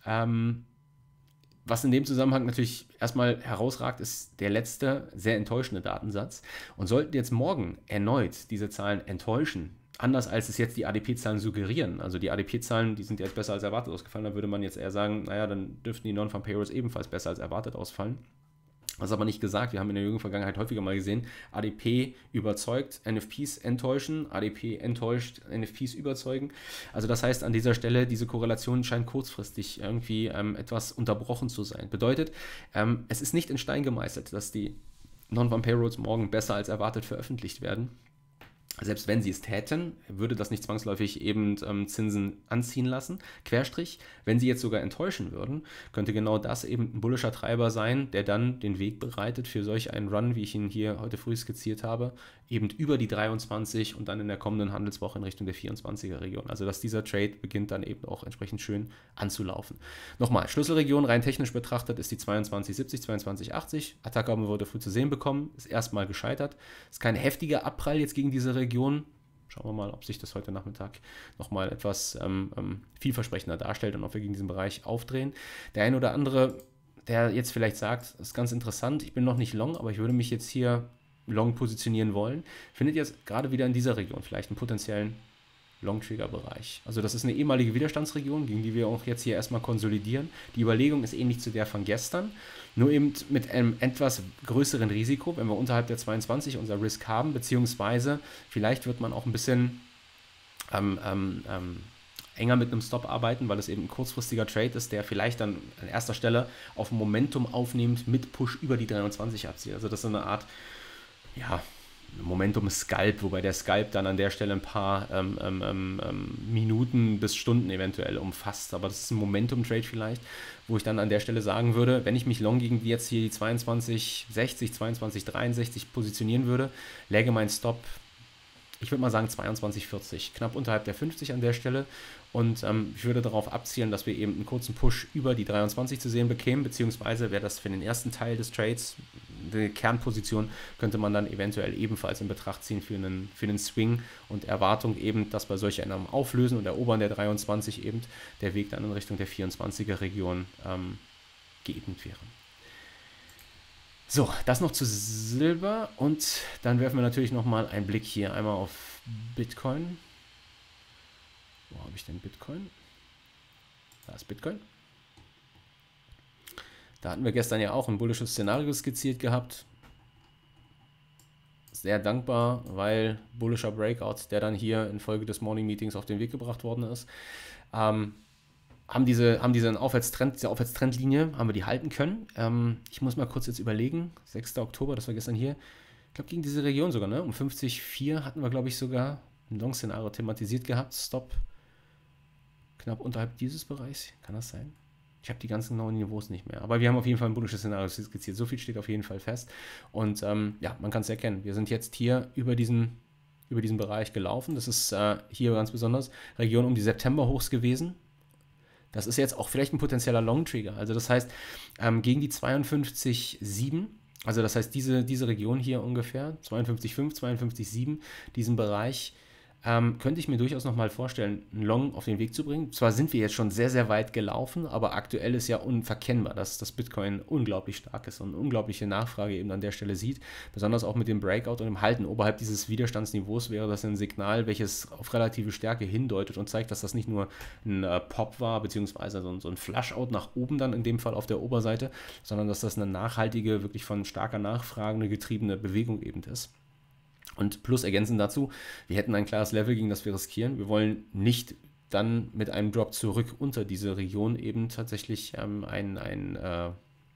[SPEAKER 1] Was in dem Zusammenhang natürlich erstmal herausragt, ist der letzte sehr enttäuschende Datensatz. Und sollten jetzt morgen erneut diese Zahlen enttäuschen, anders als es jetzt die ADP-Zahlen suggerieren, also die ADP-Zahlen, die sind jetzt besser als erwartet ausgefallen, da würde man jetzt eher sagen, naja, dann dürften die Non-Farm Payrolls ebenfalls besser als erwartet ausfallen. Das ist aber nicht gesagt. Wir haben in der jüngeren Vergangenheit häufiger mal gesehen, ADP überzeugt, NFPs enttäuschen, ADP enttäuscht, NFPs überzeugen. Also das heißt, an dieser Stelle, diese Korrelation scheint kurzfristig irgendwie etwas unterbrochen zu sein. Bedeutet, es ist nicht in Stein gemeißelt, dass die Non-Farm Payrolls morgen besser als erwartet veröffentlicht werden. Selbst wenn sie es täten, würde das nicht zwangsläufig eben Zinsen anziehen lassen. Querstrich, wenn sie jetzt sogar enttäuschen würden, könnte genau das eben ein bullischer Treiber sein, der dann den Weg bereitet für solch einen Run, wie ich ihn hier heute früh skizziert habe, eben über die 23 und dann in der kommenden Handelswoche in Richtung der 24er-Region. Also dass dieser Trade beginnt dann eben auch entsprechend schön anzulaufen. Nochmal, Schlüsselregion rein technisch betrachtet ist die 22,70, 22,80. Attacke haben wir heute früh zu sehen bekommen, ist erstmal gescheitert. Ist kein heftiger Abprall jetzt gegen diese Region. Schauen wir mal, ob sich das heute Nachmittag nochmal etwas vielversprechender darstellt und ob wir gegen diesen Bereich aufdrehen. Der eine oder andere, der jetzt vielleicht sagt, das ist ganz interessant, ich bin noch nicht long, aber ich würde mich jetzt hier long positionieren wollen, findet jetzt gerade wieder in dieser Region vielleicht einen potenziellen Long-Trigger-Bereich. Also das ist eine ehemalige Widerstandsregion, gegen die wir auch jetzt hier erstmal konsolidieren. Die Überlegung ist ähnlich zu der von gestern, nur eben mit einem etwas größeren Risiko, wenn wir unterhalb der 22 unser Risk haben, beziehungsweise vielleicht wird man auch ein bisschen enger mit einem Stop arbeiten, weil es eben ein kurzfristiger Trade ist, der vielleicht dann an erster Stelle auf Momentum aufnehmend mit Push über die 23 abzieht. Also das ist so eine Art, ja, Momentum-Scalp, wobei der Scalp dann an der Stelle ein paar Minuten bis Stunden eventuell umfasst. Aber das ist ein Momentum-Trade vielleicht, wo ich dann an der Stelle sagen würde, wenn ich mich long gegen jetzt hier die 22,60, 22,63 positionieren würde, läge mein Stop Ich würde mal sagen 22,40, knapp unterhalb der 50 an der Stelle. Und ich würde darauf abzielen, dass wir eben einen kurzen Push über die 23 zu sehen bekämen, beziehungsweise wäre das für den ersten Teil des Trades, die Kernposition, könnte man dann eventuell ebenfalls in Betracht ziehen für einen Swing und Erwartung eben, dass bei solch einem Auflösen und Erobern der 23 eben der Weg dann in Richtung der 24er Region geebnet wäre. So, das noch zu Silber und dann werfen wir natürlich nochmal einen Blick hier einmal auf Bitcoin. Wo habe ich denn Bitcoin? Da ist Bitcoin. Da hatten wir gestern ja auch ein bullisches Szenario skizziert gehabt. Sehr dankbar, weil bullischer Breakout, der dann hier infolge des Morning Meetings auf den Weg gebracht worden ist, haben diese Aufwärtstrendlinie, haben wir die halten können. Ich muss mal kurz jetzt überlegen, 6. Oktober, das war gestern hier, ich glaube gegen diese Region sogar, ne? Um 50,4 hatten wir, glaube ich, sogar ein Long-Szenario thematisiert gehabt. Stop knapp unterhalb dieses Bereichs, kann das sein? Ich habe die ganzen genauen Niveaus nicht mehr, aber wir haben auf jeden Fall ein bullisches Szenario skizziert. So viel steht auf jeden Fall fest und ja, man kann es erkennen. Wir sind jetzt hier über diesen Bereich gelaufen. Das ist hier ganz besonders Region um die September-Hochs gewesen. Das ist jetzt auch vielleicht ein potenzieller Long-Trigger. Also das heißt, gegen die 52,7, also das heißt diese Region hier ungefähr, 52,5, 52,7, diesen Bereich, könnte ich mir durchaus nochmal vorstellen, einen Long auf den Weg zu bringen. Zwar sind wir jetzt schon sehr, sehr weit gelaufen, aber aktuell ist ja unverkennbar, dass das Bitcoin unglaublich stark ist und eine unglaubliche Nachfrage eben an der Stelle sieht. Besonders auch mit dem Breakout und dem Halten oberhalb dieses Widerstandsniveaus wäre das ein Signal, welches auf relative Stärke hindeutet und zeigt, dass das nicht nur ein Pop war, beziehungsweise so ein Flushout nach oben dann in dem Fall auf der Oberseite, sondern dass das eine nachhaltige, wirklich von starker Nachfrage getriebene Bewegung eben ist. Und plus ergänzend dazu, wir hätten ein klares Level, gegen das wir riskieren. Wir wollen nicht dann mit einem Drop zurück unter diese Region eben tatsächlich eine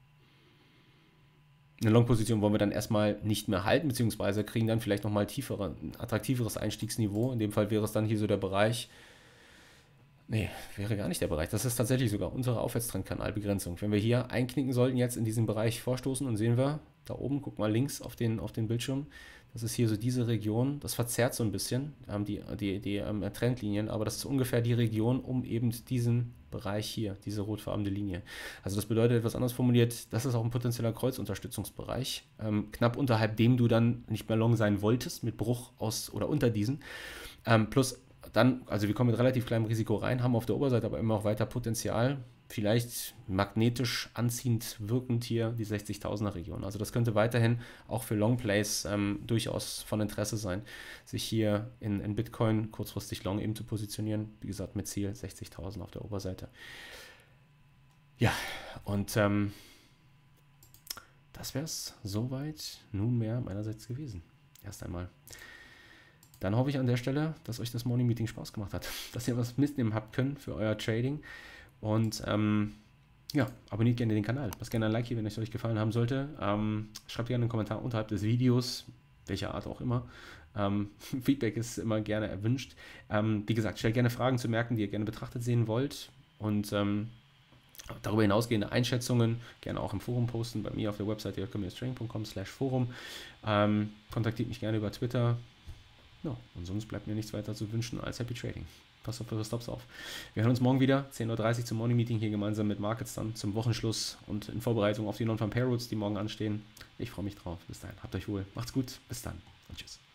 [SPEAKER 1] Long-Position wollen wir dann erstmal nicht mehr halten, beziehungsweise kriegen dann vielleicht nochmal ein attraktiveres Einstiegsniveau. In dem Fall wäre es dann hier so der Bereich, nee, wäre gar nicht der Bereich. Das ist tatsächlich sogar unsere Aufwärtstrendkanalbegrenzung. Wenn wir hier einknicken sollten, jetzt in diesen Bereich vorstoßen und sehen wir, da oben, guck mal links auf den Bildschirm, das ist hier so diese Region, das verzerrt so ein bisschen die Trendlinien, aber das ist ungefähr die Region um eben diesen Bereich hier, diese rotfarbene Linie. Also das bedeutet, etwas anders formuliert, das ist auch ein potenzieller Kreuzunterstützungsbereich, knapp unterhalb dem du dann nicht mehr long sein wolltest, mit Bruch aus oder unter diesen, plus dann, also wir kommen mit relativ kleinem Risiko rein, haben auf der Oberseite aber immer auch weiter Potenzial, vielleicht magnetisch anziehend wirkend hier die 60.000er Region. Also das könnte weiterhin auch für Longplays durchaus von Interesse sein, sich hier in Bitcoin kurzfristig long eben zu positionieren. Wie gesagt, mit Ziel 60.000 auf der Oberseite. Ja, und das wäre es soweit nunmehr meinerseits gewesen. Erst einmal. Dann hoffe ich an der Stelle, dass euch das Morning Meeting Spaß gemacht hat, dass ihr was mitnehmen habt können für euer Trading. Und ja, abonniert gerne den Kanal. Lasst gerne ein Like hier, wenn es euch gefallen haben sollte. Schreibt gerne einen Kommentar unterhalb des Videos, welcher Art auch immer. Feedback ist immer gerne erwünscht. Wie gesagt, stellt gerne Fragen zu Märkten, die ihr gerne betrachtet sehen wollt. Und darüber hinausgehende Einschätzungen gerne auch im Forum posten, bei mir auf der Website jörg-trading.com/forum. Kontaktiert mich gerne über Twitter. Ja, und sonst bleibt mir nichts weiter zu wünschen als Happy Trading. Passt auf eure Stops auf. Wir hören uns morgen wieder, 10:30 Uhr zum Morning Meeting hier gemeinsam mit Markets dann zum Wochenschluss und in Vorbereitung auf die Non-Farm Payrolls, die morgen anstehen. Ich freue mich drauf. Bis dahin, habt euch wohl. Macht's gut. Bis dann und tschüss.